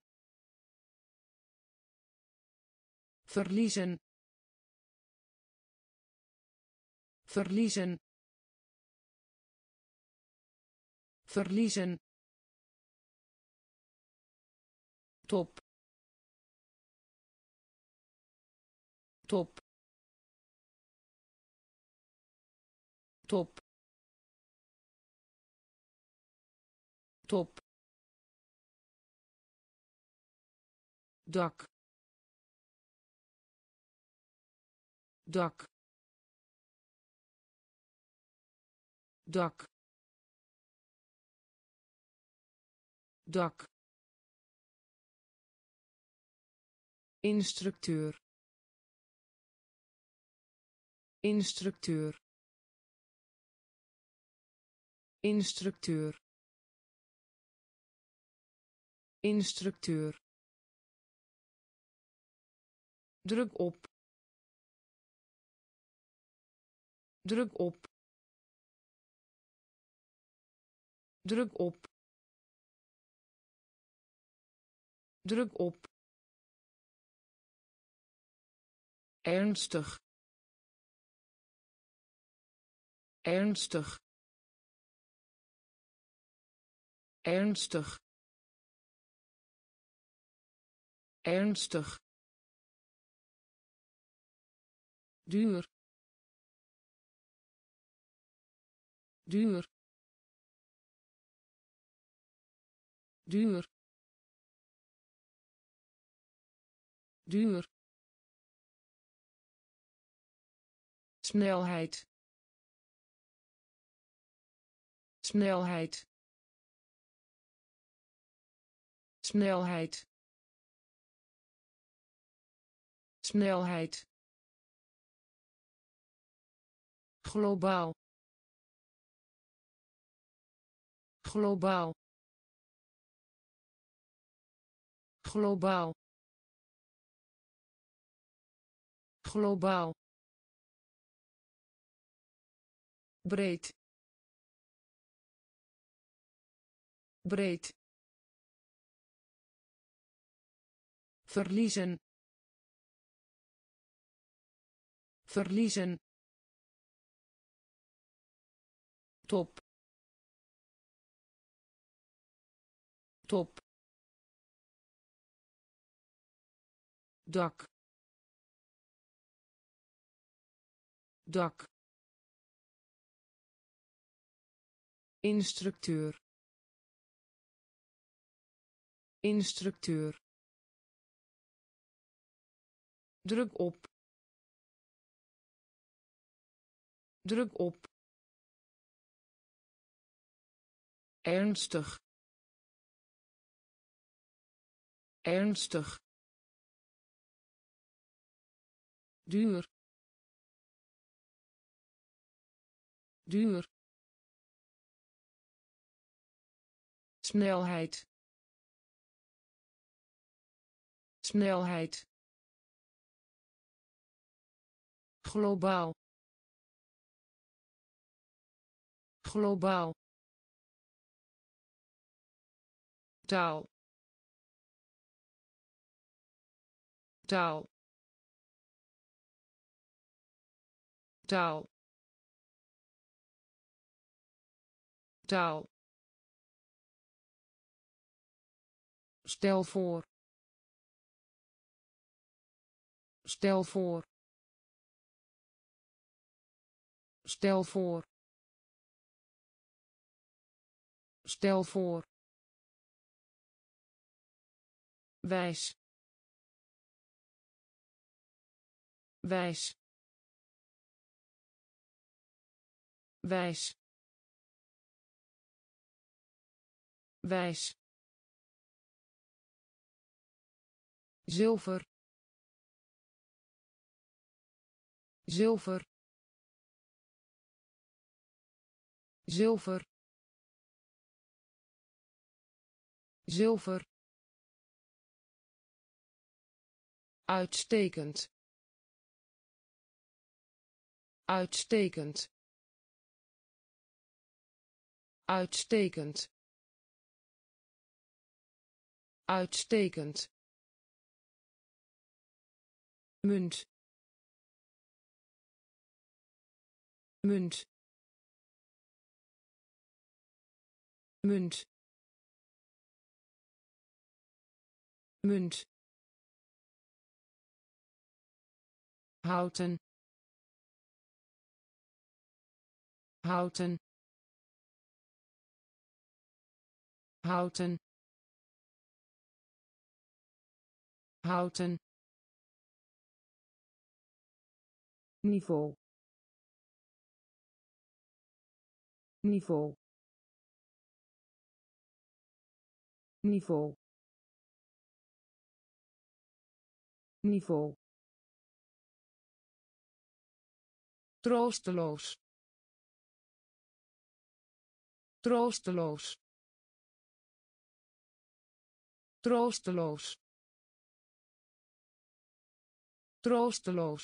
verliezen, verliezen, verliezen, top, top, top, top, dak, dak, dak, dak, instructeur, instructeur, instructeur, instructeur, druk op, druk op, druk op, druk op, ernstig, ernstig, ernstig, ernstig, duur, duur, duur duur snelheid snelheid snelheid snelheid globaal globaal globaal globaal breed breed verliezen verliezen top top dak dak instructeur instructeur druk op druk op ernstig ernstig duur duur snelheid snelheid globaal globaal taal taal taal taal stel voor stel voor stel voor stel voor wijs wijs wijs wijs zilver zilver zilver zilver uitstekend uitstekend uitstekend uitstekend munt munt munt munt houten houten houten houten niveau niveau niveau niveau troosteloos troosteloos troosteloos troosteloos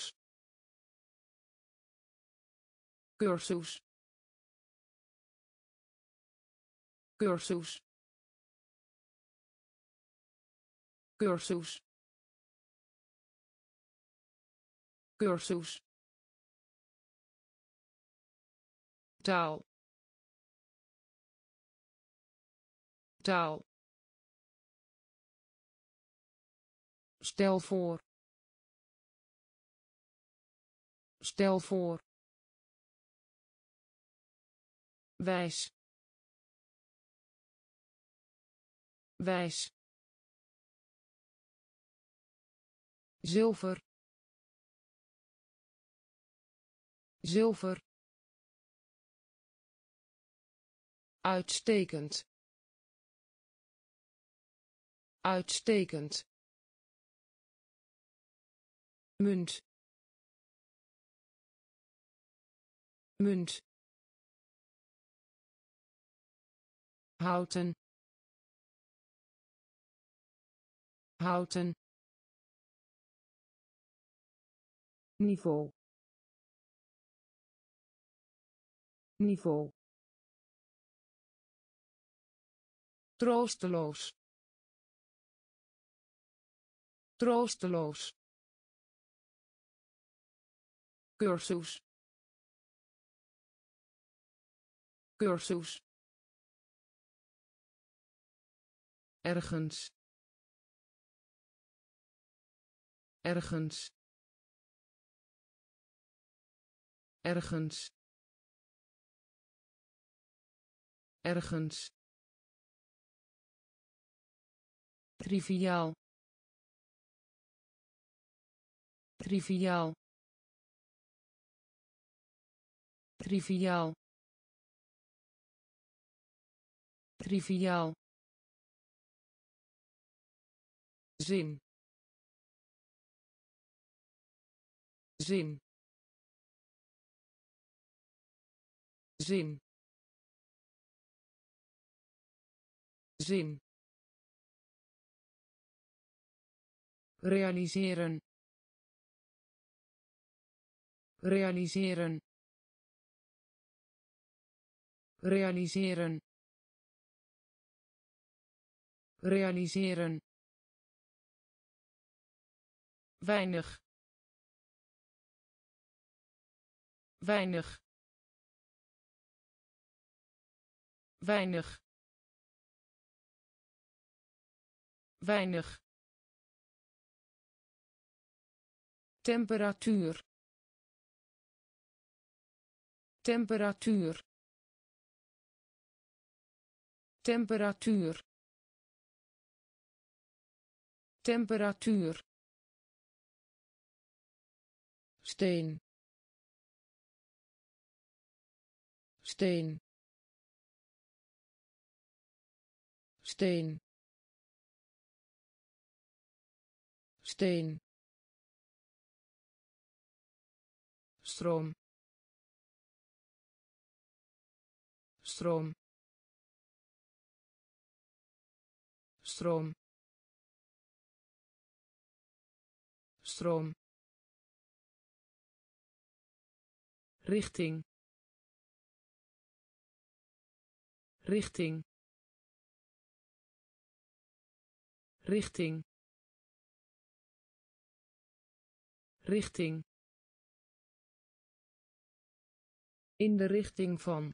cursus cursus cursus cursus taal taal stel voor stel voor wijs wijs, zilver, zilver, uitstekend, uitstekend, munt, munt, houten, houten, niveau, niveau, troosteloos, troosteloos, cursus, cursus, ergens, ergens, ergens, ergens, triviaal, triviaal, triviaal, triviaal, zin, zin, zin, zin, realiseren, realiseren, realiseren, realiseren, weinig, weinig, weinig, weinig, temperatuur, temperatuur, temperatuur, temperatuur, steen, steen, steen, steen, stroom, stroom, stroom, stroom, richting, richting, richting, richting, in de richting van,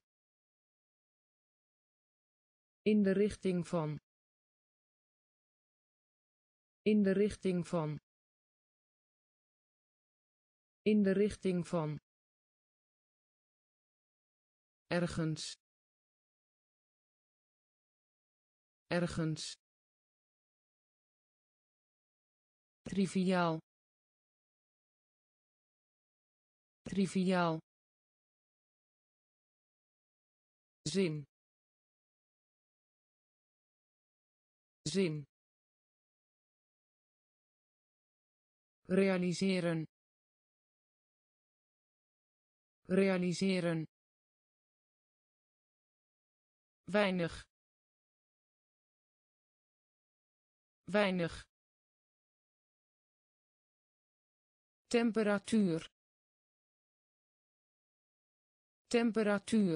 in de richting van, in de richting van, in de richting van, ergens, ergens, triviaal, triviaal, zin, zin, realiseren, realiseren, weinig, weinig, temperatuur, temperatuur,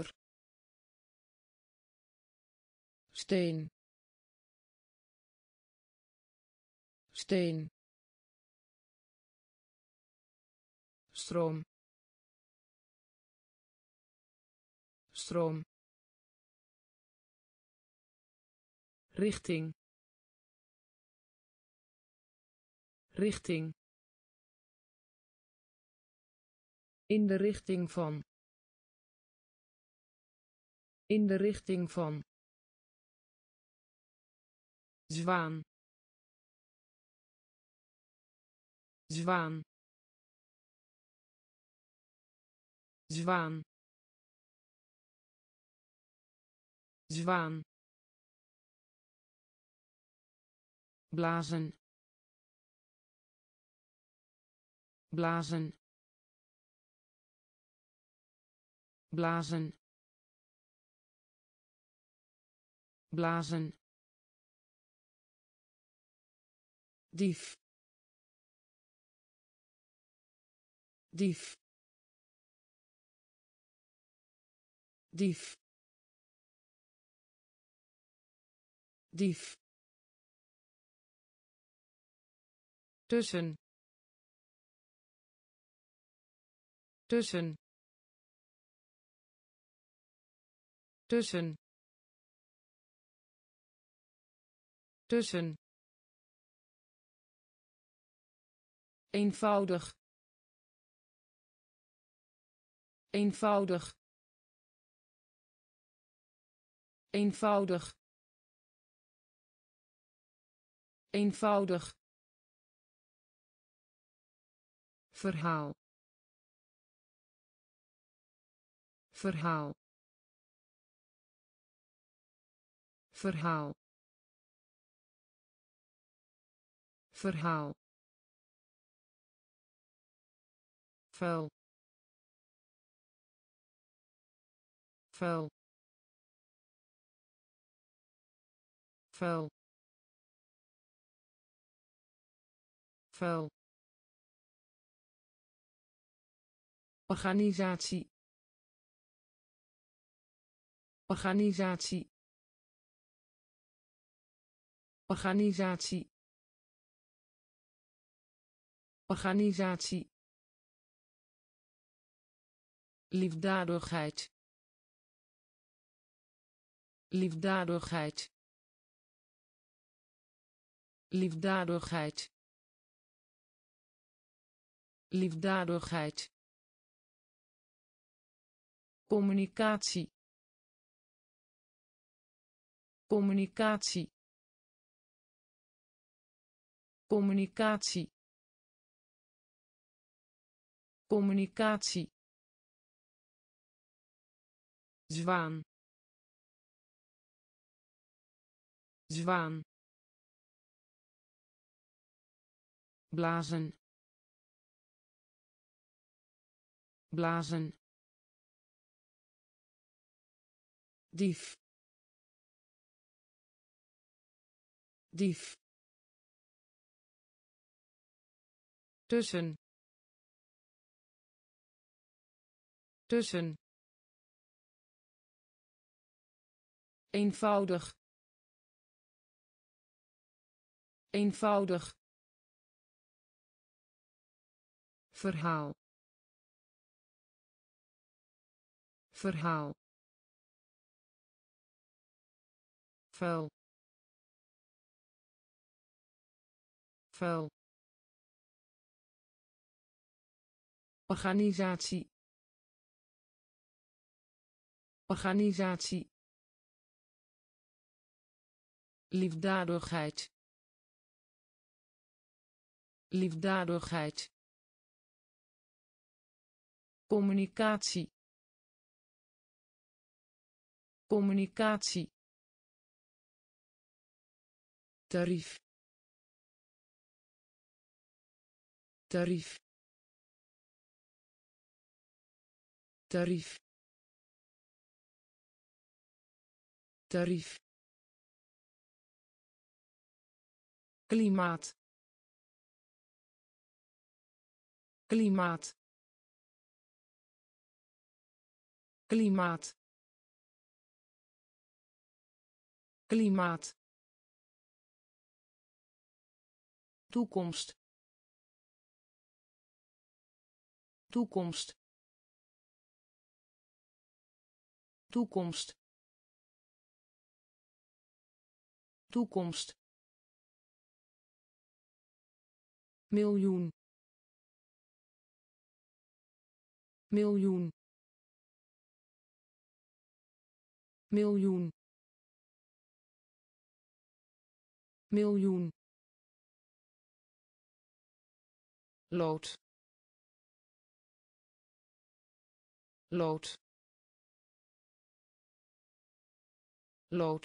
steen, steen, stroom, stroom, richting, richting, in de richting van, in de richting van, zwaan zwaan zwaan zwaan blazen blazen blazen blazen dief dief dief dief tussen tussen tussen tussen eenvoudig eenvoudig eenvoudig eenvoudig verhaal verhaal verhaal verhaal vuil vuil vuil vuil organisatie organisatie organisatie organisatie liefdadigheid liefdadigheid liefdadigheid liefdadigheid communicatie communicatie communicatie communicatie zwaan zwaan blazen blazen dief dief tussen tussen eenvoudig eenvoudig verhaal verhaal vuil vuil organisatie organisatie liefdadigheid liefdadigheid communicatie communicatie tarief tarief tarief tarief klimaat klimaat klimaat klimaat toekomst toekomst toekomst toekomst miljoen miljoen miljoen miljoen, lood, lood, lood,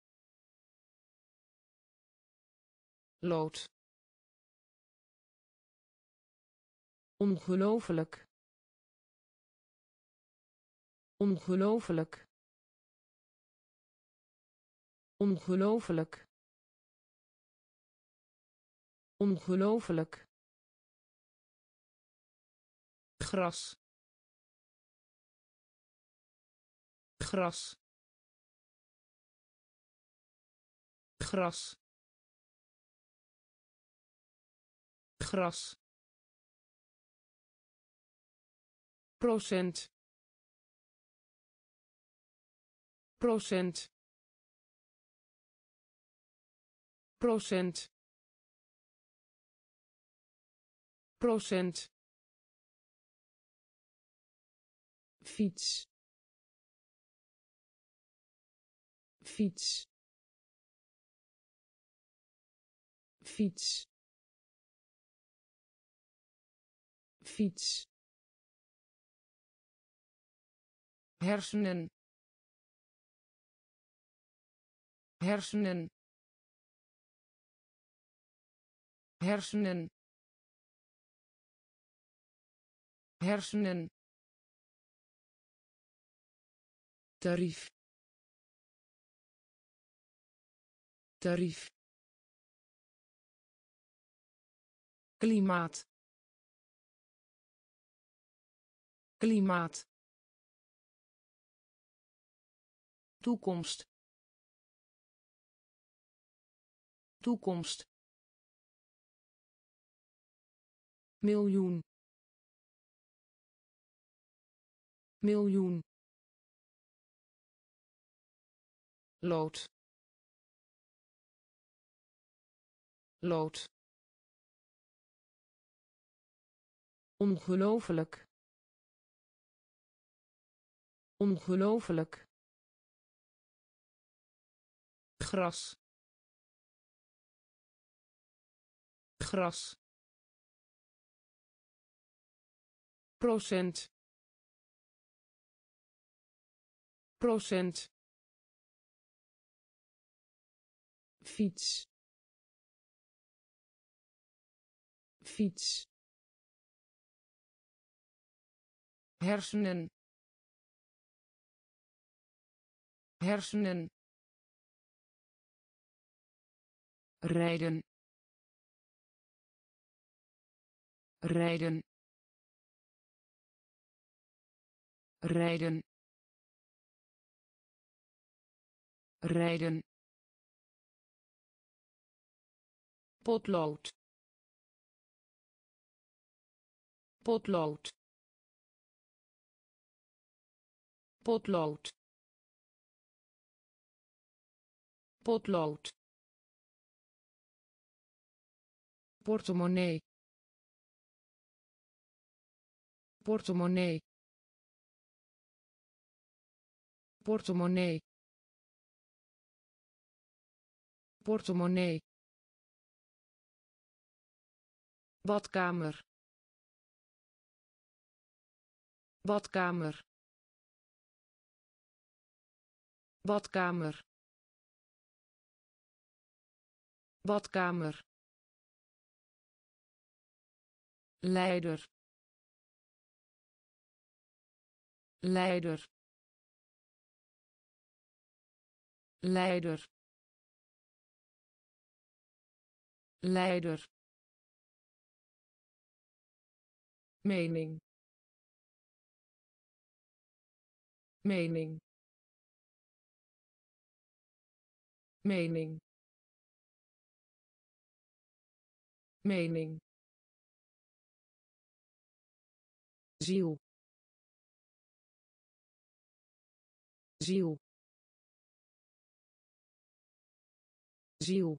lood, ongelooflijk, ongelooflijk, ongelooflijk, ongelooflijk, gras, gras, gras, gras, procent, procent, procent, procent, fiets, fiets, fiets, fiets, hersenen, hersenen, hersenen, hersenen, tarief, tarief, klimaat, klimaat, toekomst, toekomst, miljoen, miljoen, lood, lood, ongelooflijk, ongelooflijk, gras, gras, procent, procent, fiets, fiets, hersenen, hersenen, rijden, rijden, rijden, rijden, potlood, potlood, potlood, potlood, portemonnee, portemonnee, portemonnee, portemonnee, badkamer, badkamer, badkamer, badkamer, leider, leider, leider, leider, mening, mening, mening, mening, ziel, ziel, ziel,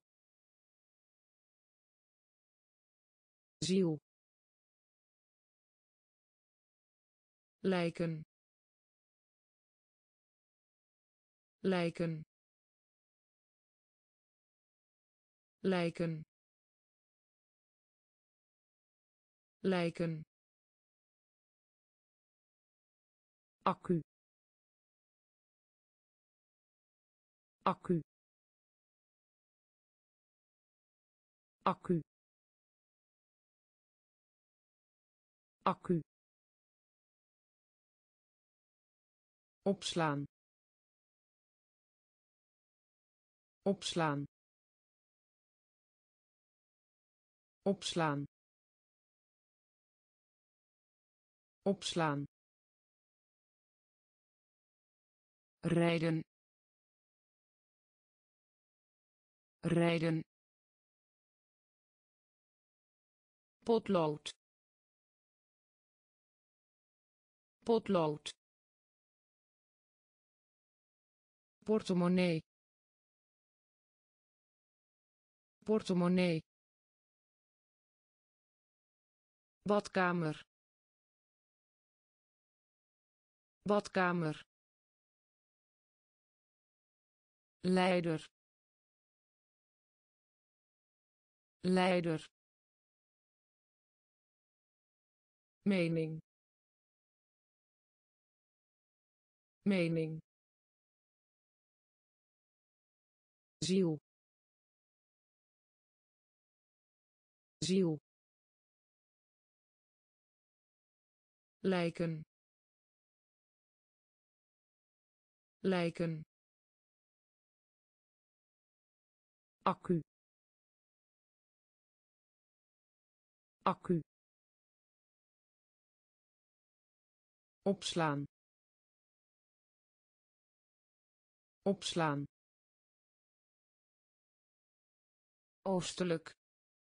ziel, lijken, lijken, lijken, lijken, accu, accu, accu, accu, opslaan, opslaan, opslaan, opslaan, rijden, rijden, potlood, potlood, portemonnee, portemonnee, badkamer, badkamer, leider, leider, mening, mening, ziel, ziel, lijken, lijken, accu, accu, opslaan, opslaan, oostelijk,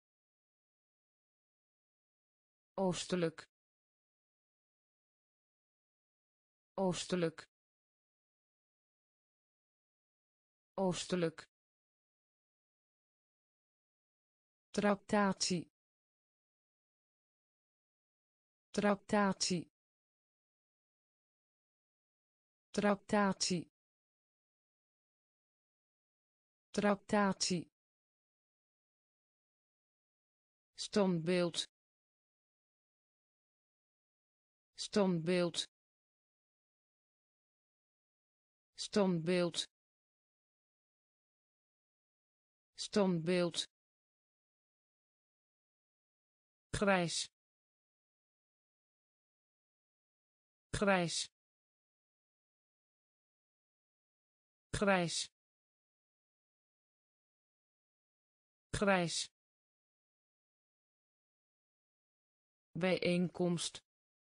oostelijk, oostelijk, oostelijk, tractatie, tractatie, tractatie, tractatie, standbeeld, standbeeld, standbeeld, standbeeld, grijs, grijs, grijs, grijs, bijeenkomst,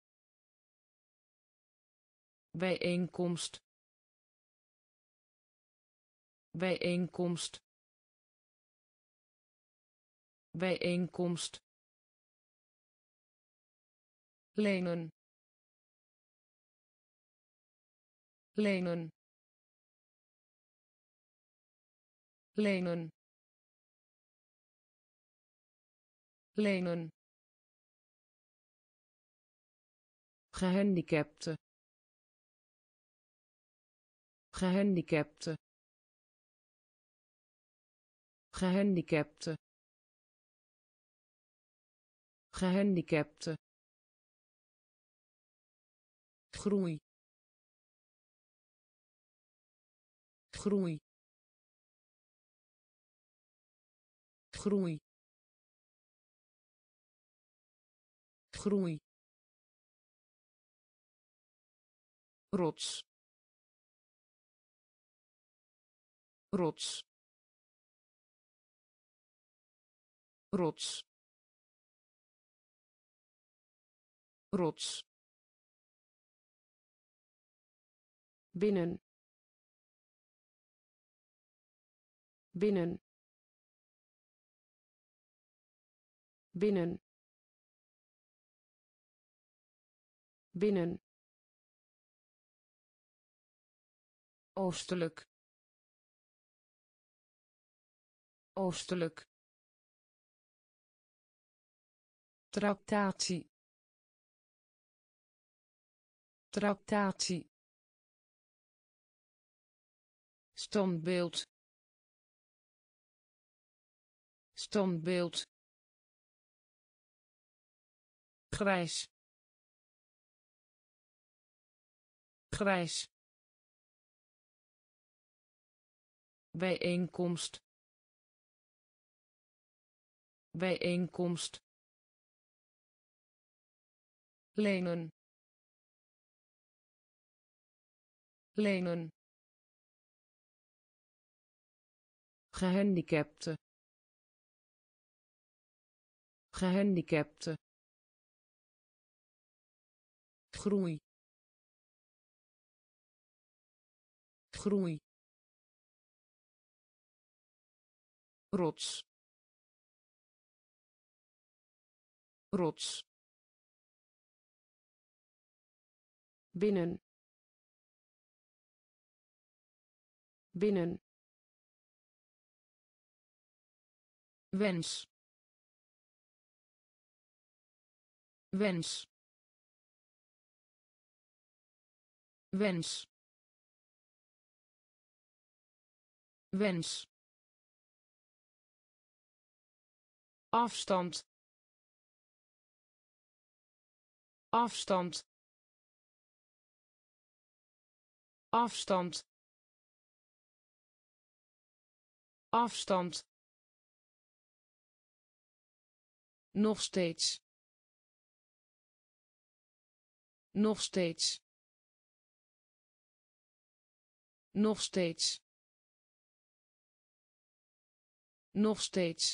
bijeenkomst, bijeenkomst, bijeenkomst, lenen, lenen, lenen, lenen, gehandicapte, gehandicapte, gehandicapte, gehandicapte, groei, groei, groei, groei, rots, rots, rots, rots, binnen, binnen, binnen, binnen, oostelijk, oostelijk, tractatie, tractatie, standbeeld, standbeeld, grijs, grijs, bijeenkomst, bijeenkomst, lenen, lenen, gehandicapte, gehandicapte, groei, groei, rots, rots, binnen, binnen, wens, wens, wens, wens, afstand, afstand, afstand, afstand, nog steeds, nog steeds, nog steeds, nog steeds,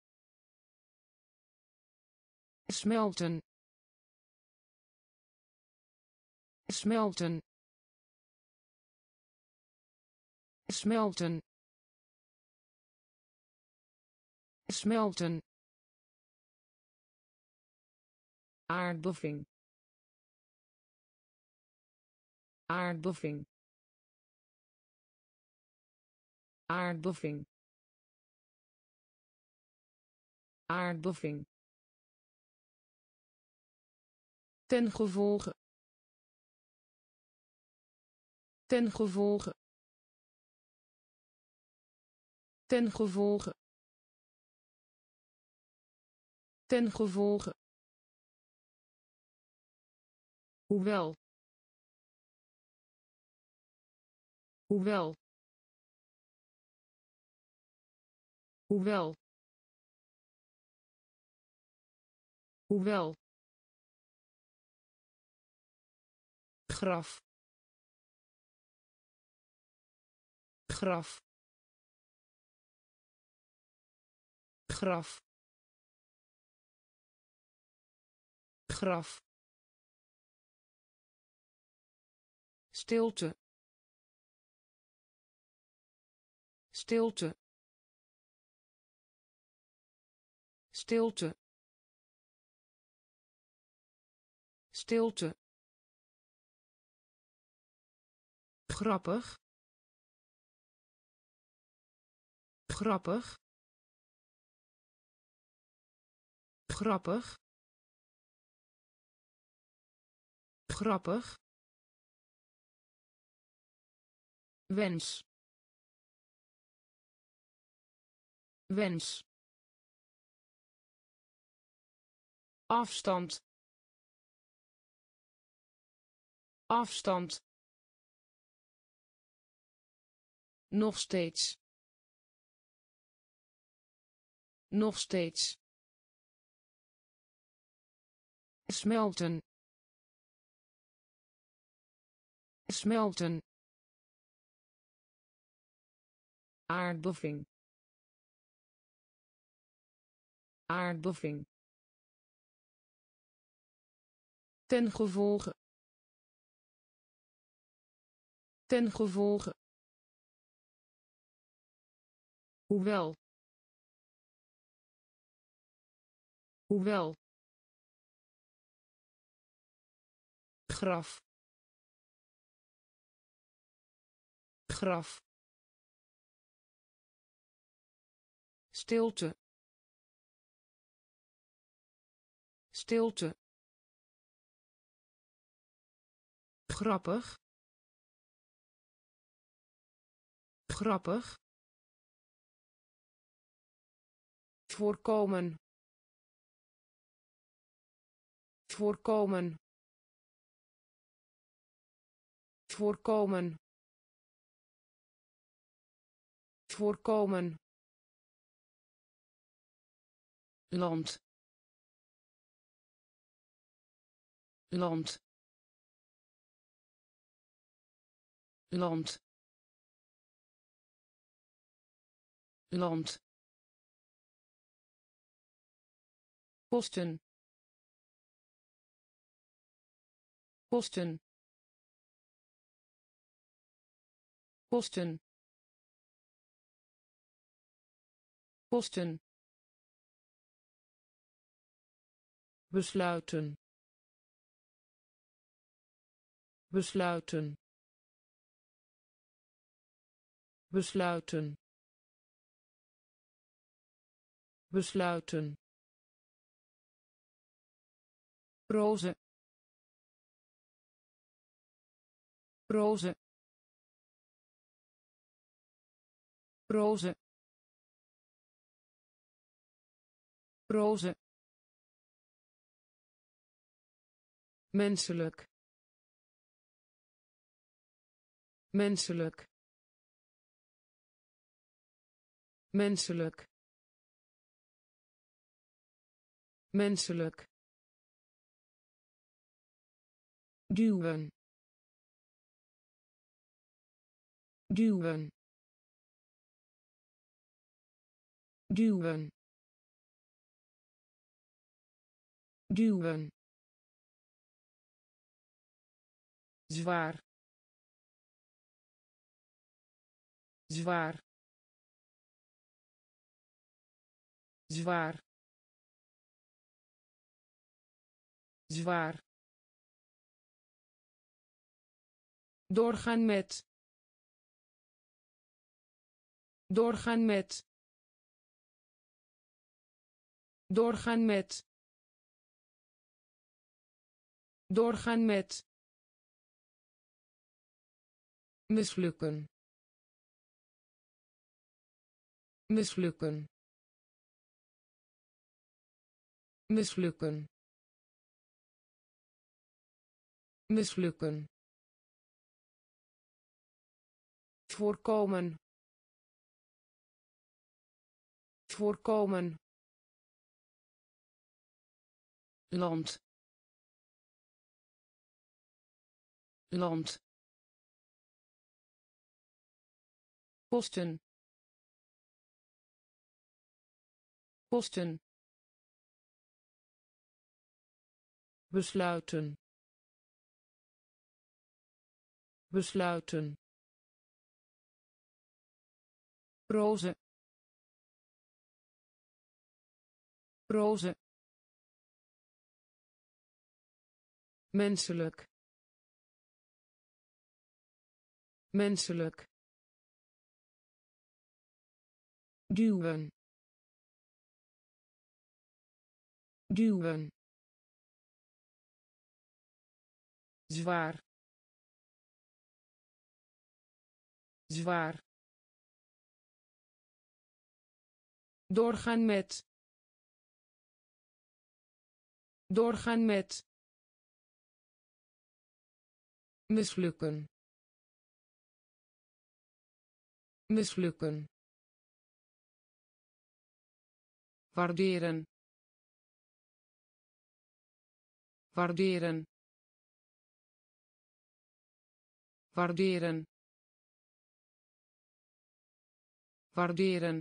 smelten, smelten, smelten, smelten, aardbeving, aardbeving, aardbeving, aardbeving, ten gevolge, ten gevolge, ten gevolge, ten gevolge, hoewel, hoewel, hoewel, hoewel, graf, graf, graf, graf, stilte, stilte, stilte, stilte, grappig, grappig, grappig, grappig, wens, wens, afstand, afstand, nog steeds, nog steeds, smelten, smelten, aardbeving, aardbeving, ten gevolge, ten gevolge, hoewel, hoewel, graf, graf, stilte, stilte, grappig, grappig, voorkomen voorkomen voorkomen voorkomen land land land land kosten kosten kosten kosten besluiten besluiten besluiten besluiten roze roze roze roze menselijk menselijk menselijk menselijk duwen duwen duwen duwen zwaar zwaar zwaar zwaar doorgaan met doorgaan met doorgaan met doorgaan met mislukken mislukken mislukken mislukken voorkomen voorkomen land land kosten kosten besluiten besluiten roze roze menselijk menselijk duwen duwen zwaar zwaar doorgaan met doorgaan met mislukken mislukken waarderen waarderen waarderen waarderen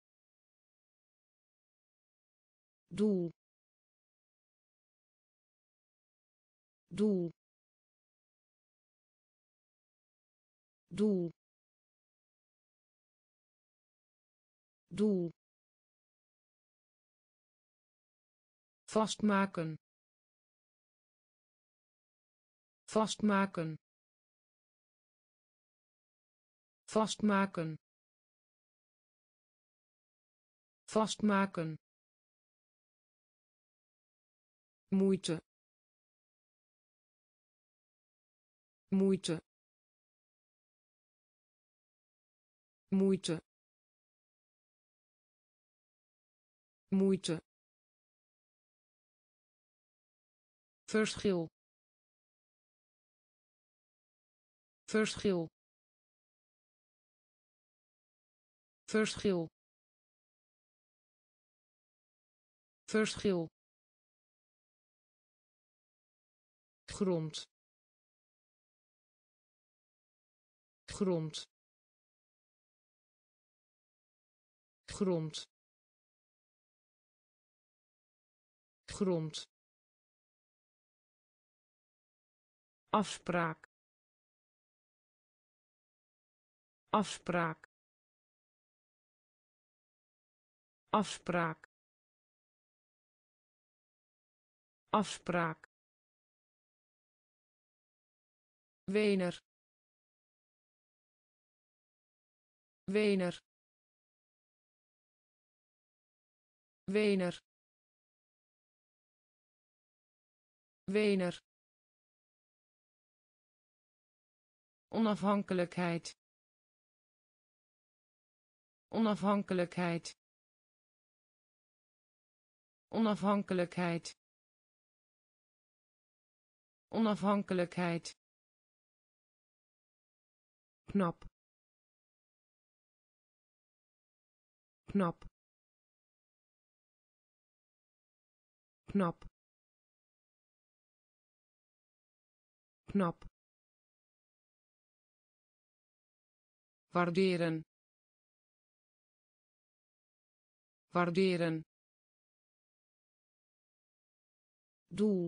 doel doel doel doel vastmaken vastmaken vastmaken vastmaken moeite moeite moeite moeite, verschil, verschil, verschil, verschil, grond, grond, grond, grond, afspraak, afspraak, afspraak, afspraak, Wener, Wener, Wener, Wener, onafhankelijkheid, onafhankelijkheid, onafhankelijkheid, onafhankelijkheid, knap, knap, knap, knap, waarderen, waarderen, doel,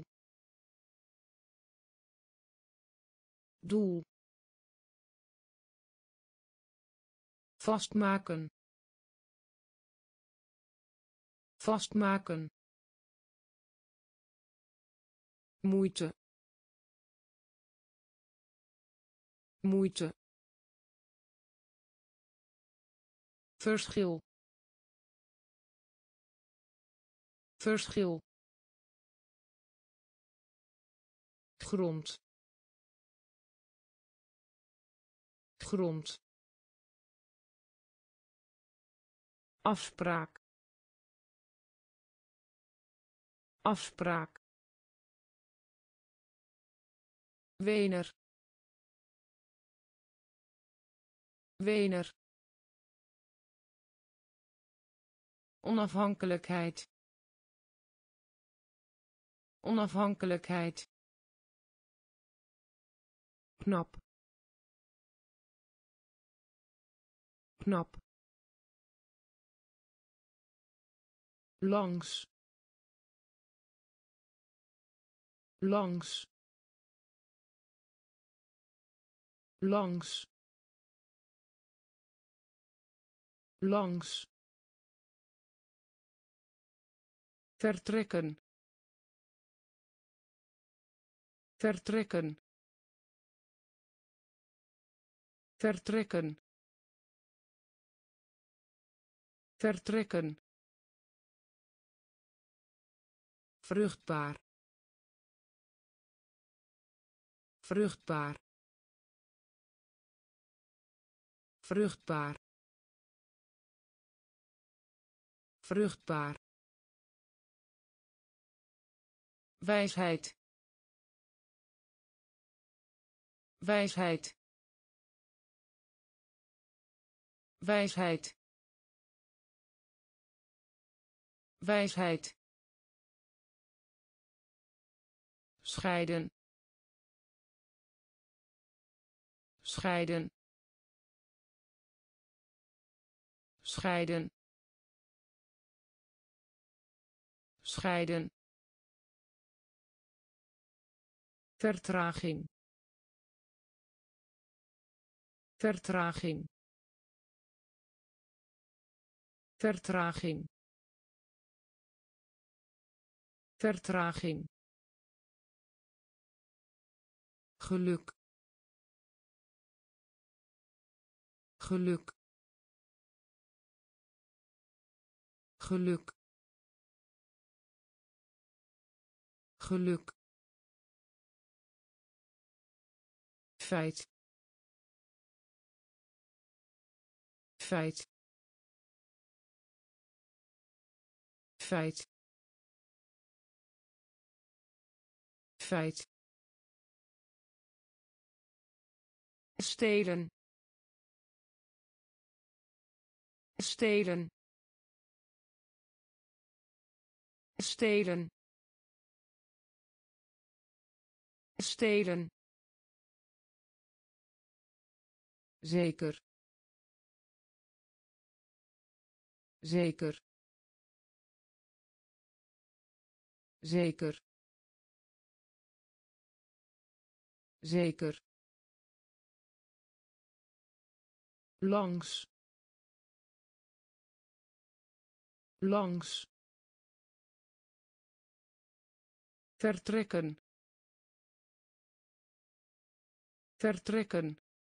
doel, vastmaken, vastmaken, moeite, moeite, verschil, verschil, grond, grond, afspraak, afspraak, Wener, Wener, onafhankelijkheid, onafhankelijkheid, knap, knap, langs, langs, langs, langs, vertrekken, vertrekken, vertrekken, vertrekken, vruchtbaar, vruchtbaar, vruchtbaar, vruchtbaar, wijsheid, wijsheid, wijsheid, wijsheid, scheiden, scheiden, scheiden, scheiden, vertraging, vertraging, vertraging, vertraging, geluk, geluk, geluk, geluk, feit, feit, feit feit stelen stelen stelen stelen zeker zeker zeker zeker langs langs vertrekken vertrekken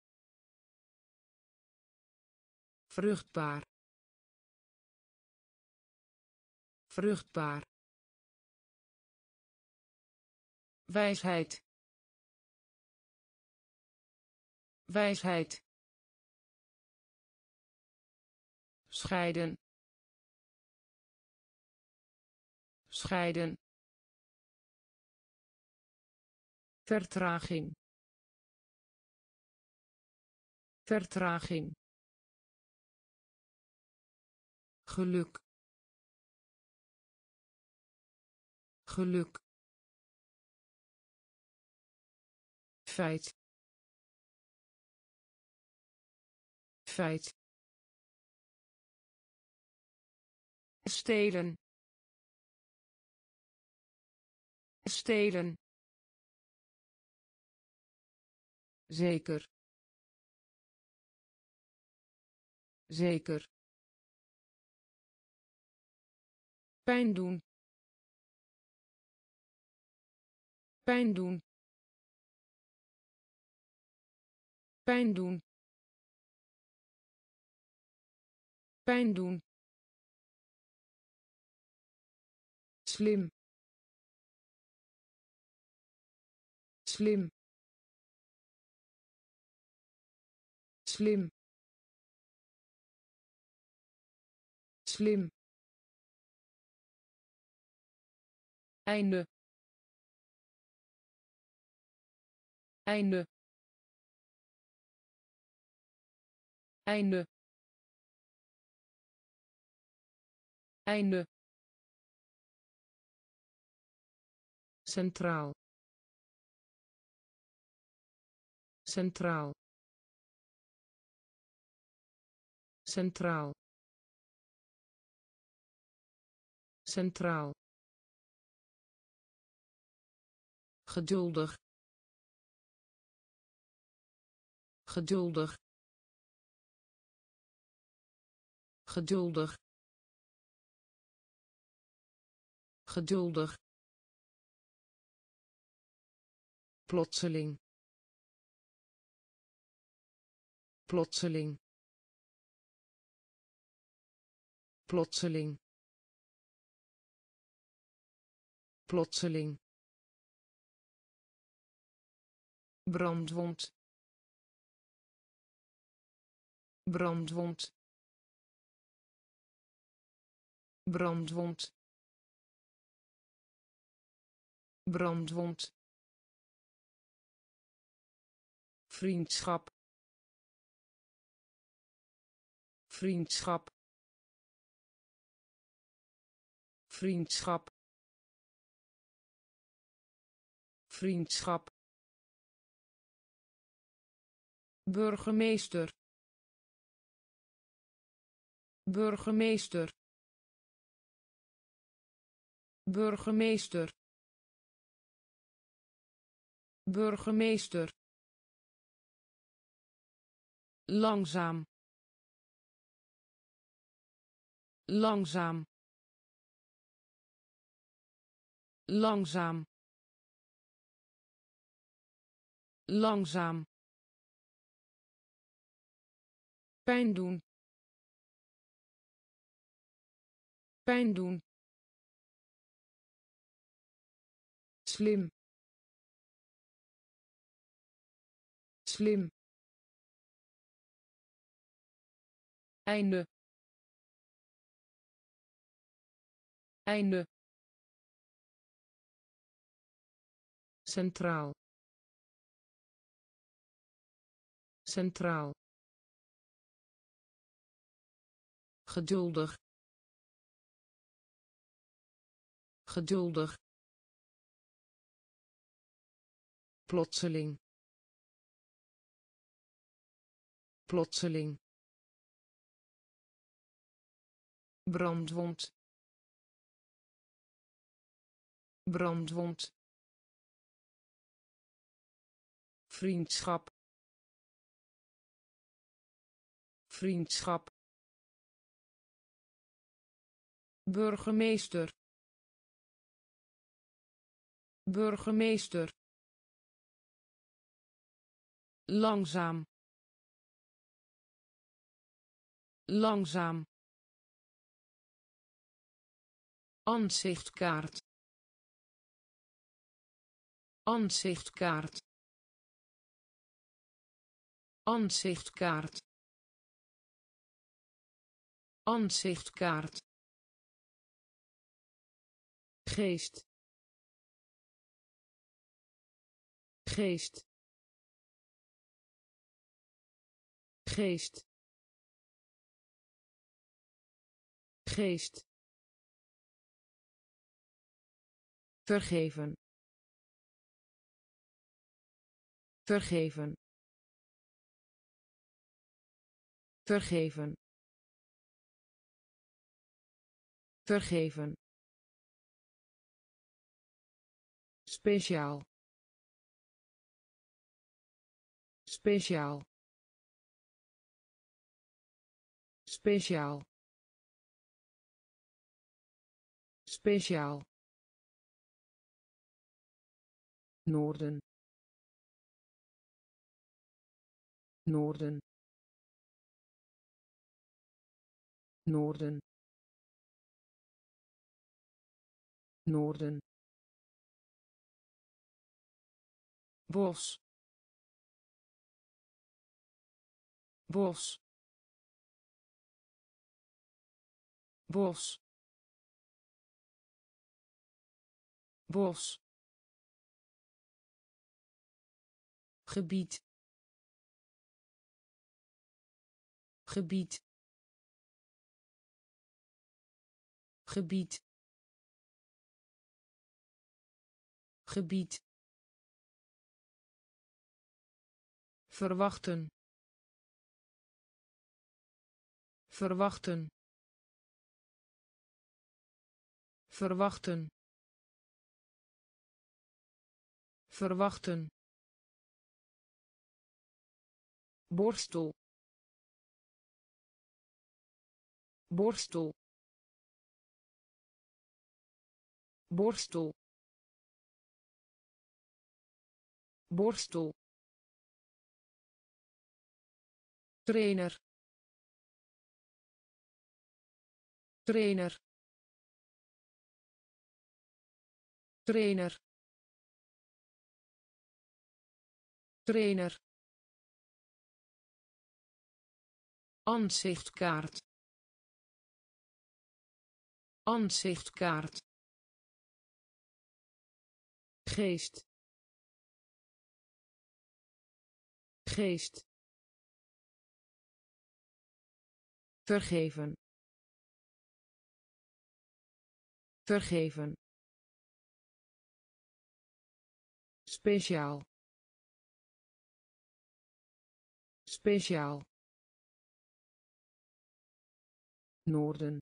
vruchtbaar vruchtbaar wijsheid wijsheid scheiden scheiden vertraging vertraging geluk geluk feit feit stelen stelen zeker zeker pijn doen pijn doen pijn doen pijn doen slim slim slim slim einde einde einde einde centraal centraal centraal centraal geduldig geduldig geduldig geduldig plotseling plotseling plotseling plotseling brandwond brandwond brandwond brandwond vriendschap vriendschap vriendschap vriendschap burgemeester burgemeester burgemeester burgemeester langzaam langzaam langzaam langzaam pijn doen pijn doen slim slim einde einde, centraal, centraal, geduldig, geduldig, plotseling, plotseling, brandwond, brandwond, vriendschap, vriendschap, burgemeester, burgemeester, langzaam, langzaam, aanzichtkaart, aanzichtkaart, aanzichtkaart, aanzichtkaart, geest, geest, geest, geest, vergeven, vergeven, vergeven, vergeven, speciaal, speciaal, speciaal, speciaal, noorden, noorden, noorden, noorden, bos, bos, bos, bos, gebied, gebied, gebied, gebied, verwachten, verwachten, verwachten, verwachten, borstel, borstel, borstel, borstel, trainer, trainer, trainer, trainer, aanzichtkaart, aanzichtkaart, geest, geest, vergeven, vergeven, speciaal, speciaal, noorden,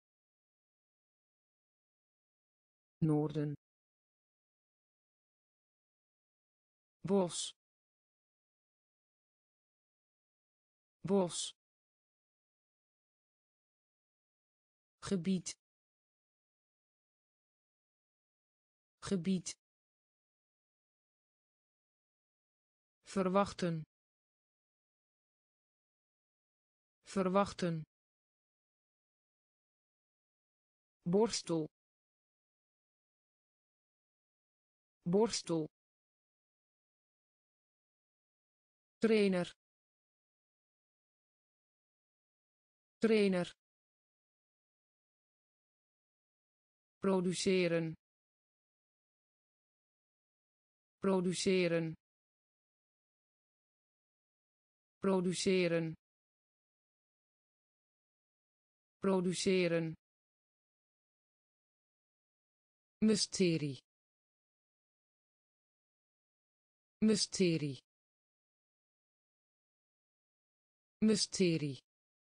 noorden, bos, bos, gebied, gebied, verwachten, verwachten, borstel, borstel, trainer, trainer, produceren produceren produceren produceren mysterie mysterie mysterie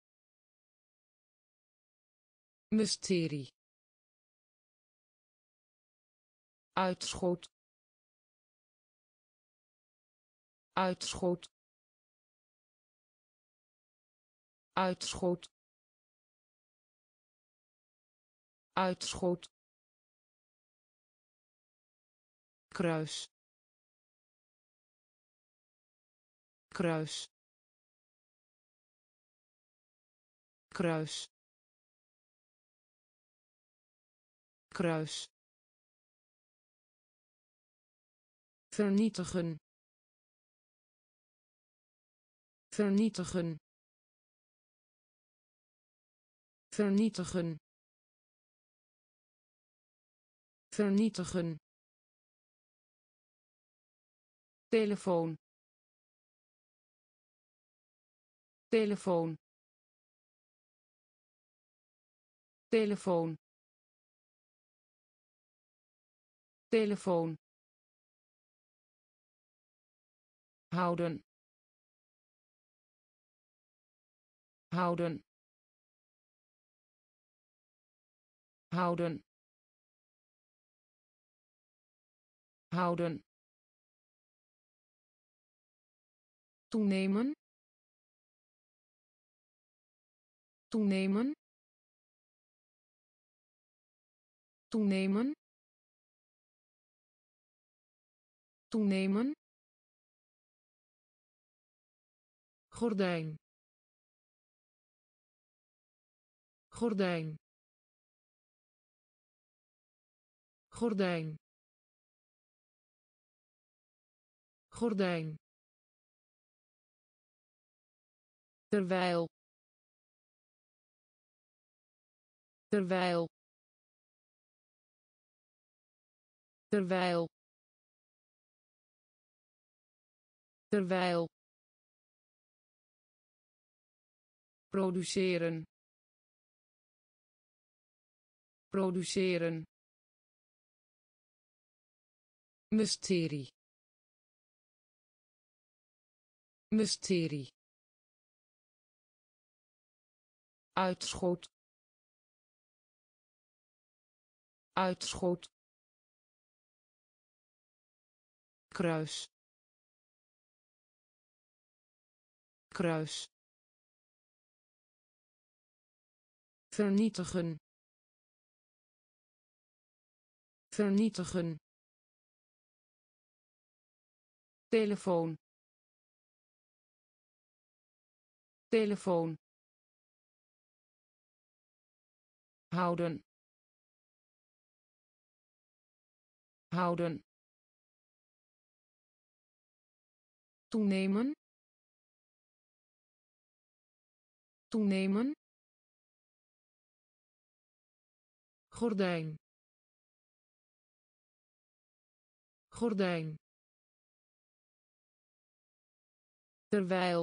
mysterie uitschot uitschot uitschot uitschot kruis kruis kruis kruis vernietigen vernietigen vernietigen vernietigen telefoon telefoon telefoon telefoon houden houden houden houden toenemen toenemen toenemen toenemen gordijn gordijn gordijn gordijn terwijl terwijl terwijl terwijl produceren produceren mysterie mysterie uitschot uitschot kruis kruis vernietigen vernietigen telefoon telefoon houden houden toenemen toenemen gordijn gordijn terwijl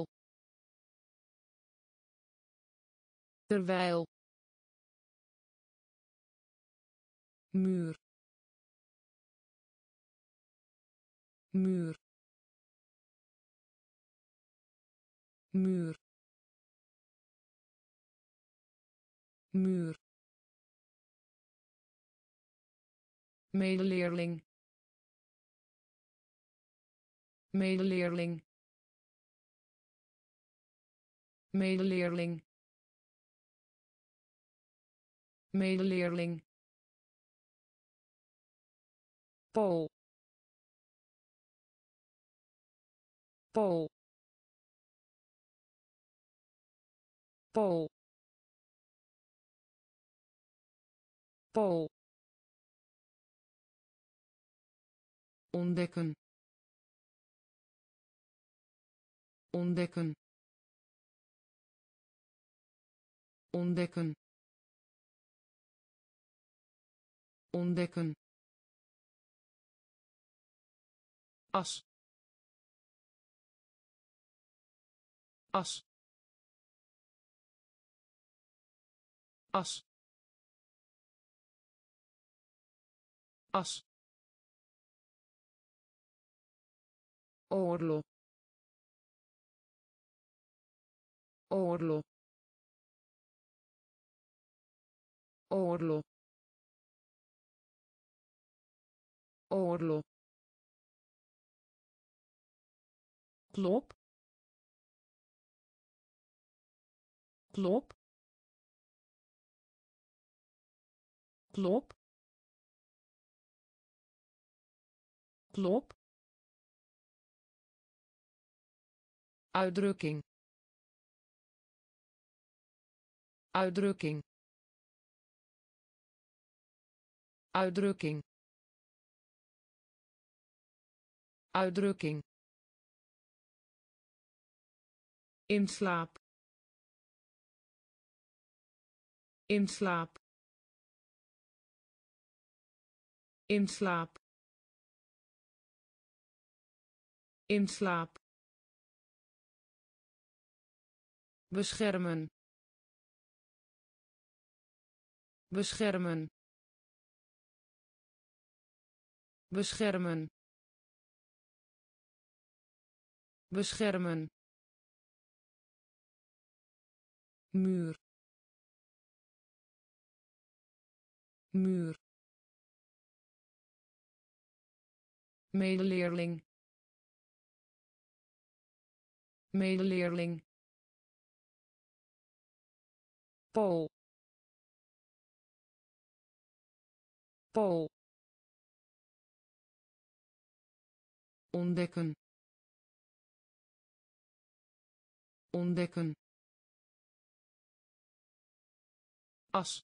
terwijl muur muur muur muur medeleerling medeleerling medeleerling medeleerling Pool Pool Pool Pool ontdekken ontdekken ontdekken ontdekken, as, as, as, as, oorlog, oorlog, oorlog, oorlog, klop, klop, klop, klop, uitdrukking, uitdrukking, uitdrukking, uitdrukking, in slaap, in slaap, in slaap, in slaap, beschermen, beschermen, beschermen, beschermen, muur, muur, medeleerling, medeleerling, Pool, Pool, ontdekken, ontdekken, as,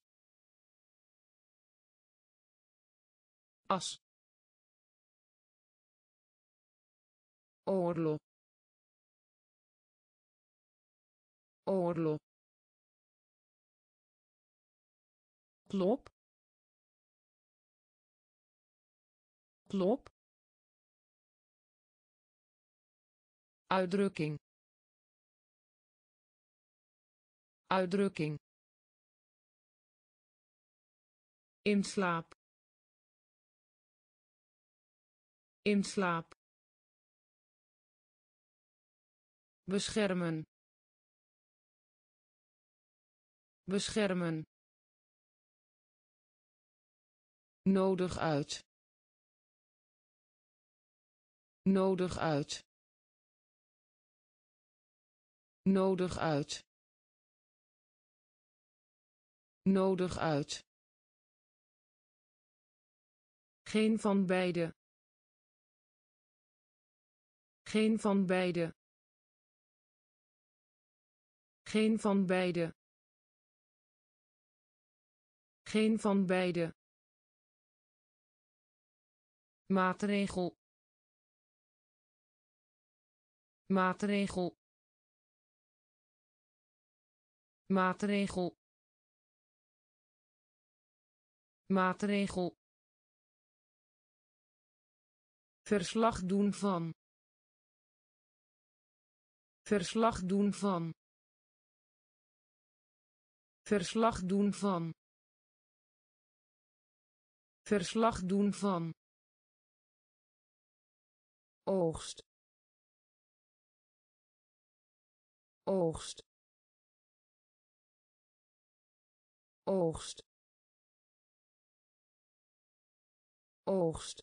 as, oorlog, oorlog, klop, klop, uitdrukking, uitdrukking, in slaap, in slaap, beschermen, beschermen, nodig uit, nodig uit, nodig uit, nodig uit, geen van beide, geen van beide, geen van beide, geen van beide, maatregel, maatregel, maatregel, maatregel, verslag doen van, verslag doen van, verslag doen van, verslag doen van, oogst, oogst, oogst, oogst,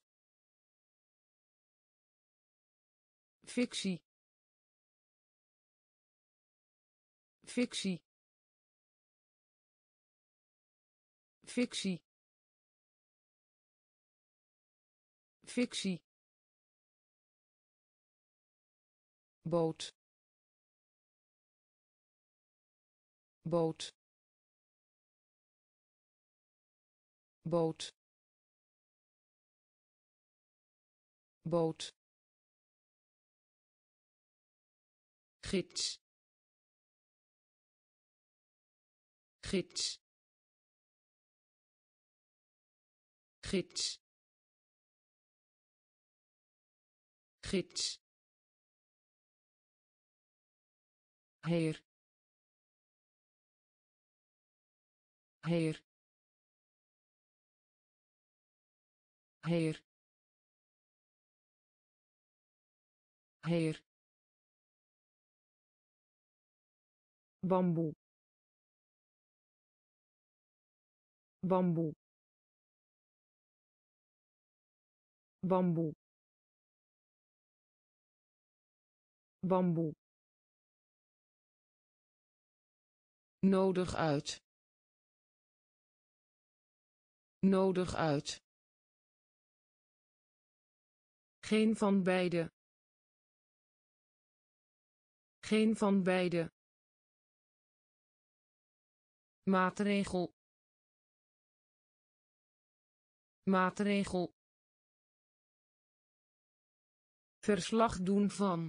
fictie, fictie, fictie, fictie, boot, boot, boot, boot, gids, gids, gids gids heer heer heer heer bamboe bamboe bamboe bamboe nodig uit nodig uit geen van beide geen van beide maatregel maatregel verslag doen van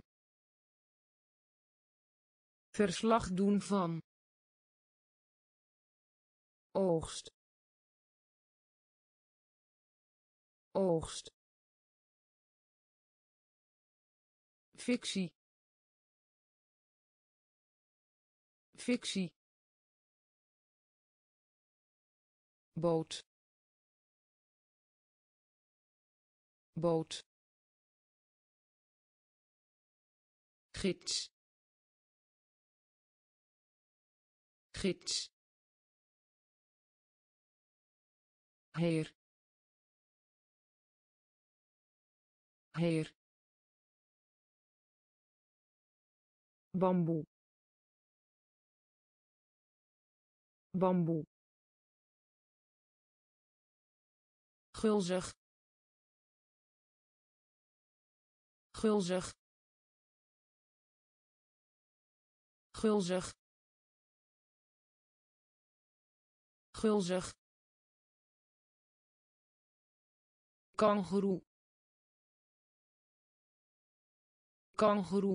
verslag doen van oogst oogst fictie fictie boot boot gids gids heer heer bamboe bamboe gulzig gulzig gulzig gulzig kangoeroe kangoeroe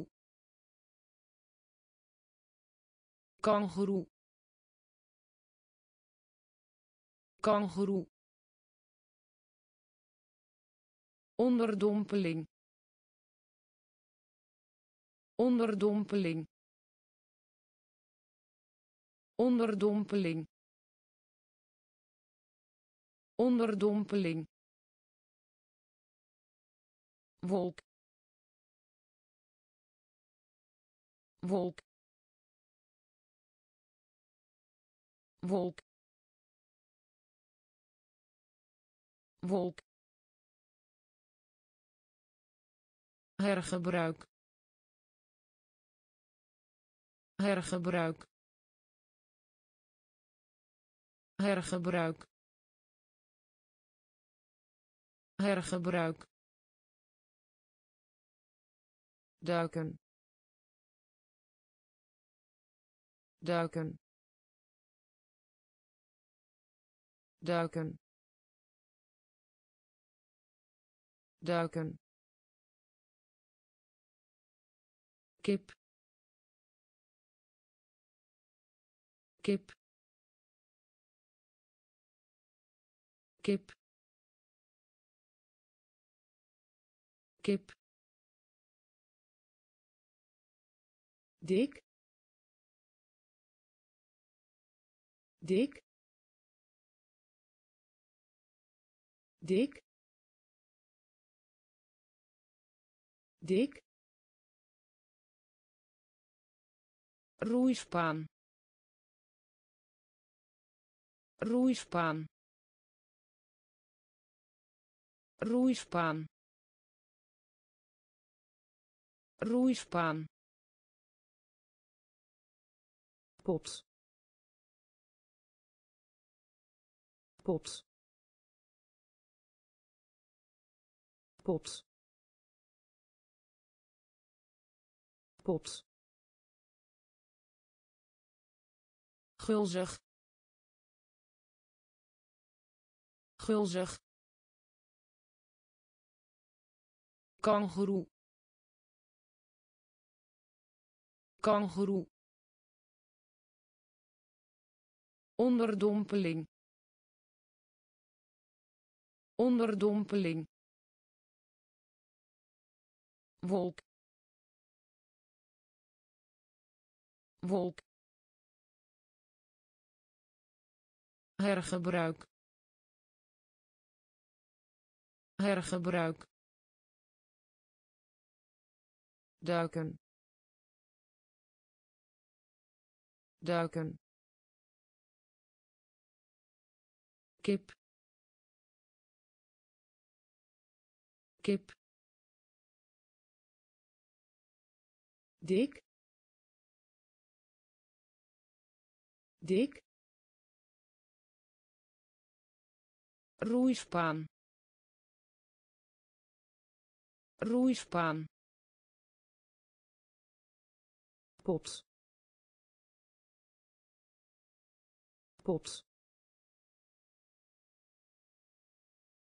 kangoeroe kangoeroe onderdompeling onderdompeling onderdompeling onderdompeling wolk wolk wolk wolk hergebruik hergebruik hergebruik hergebruik duiken duiken duiken duiken kip kip kip kip dik dik dik dik roeispaan roeispaan roeispaan roeispaan pot pot pot pot gulzig gulzig kangoeroe kangoeroe onderdompeling onderdompeling, wolk, wolk, hergebruik, hergebruik, duiken, duiken, kip, kip, dik, dik, roeispaan, roeispaan, pot, pot,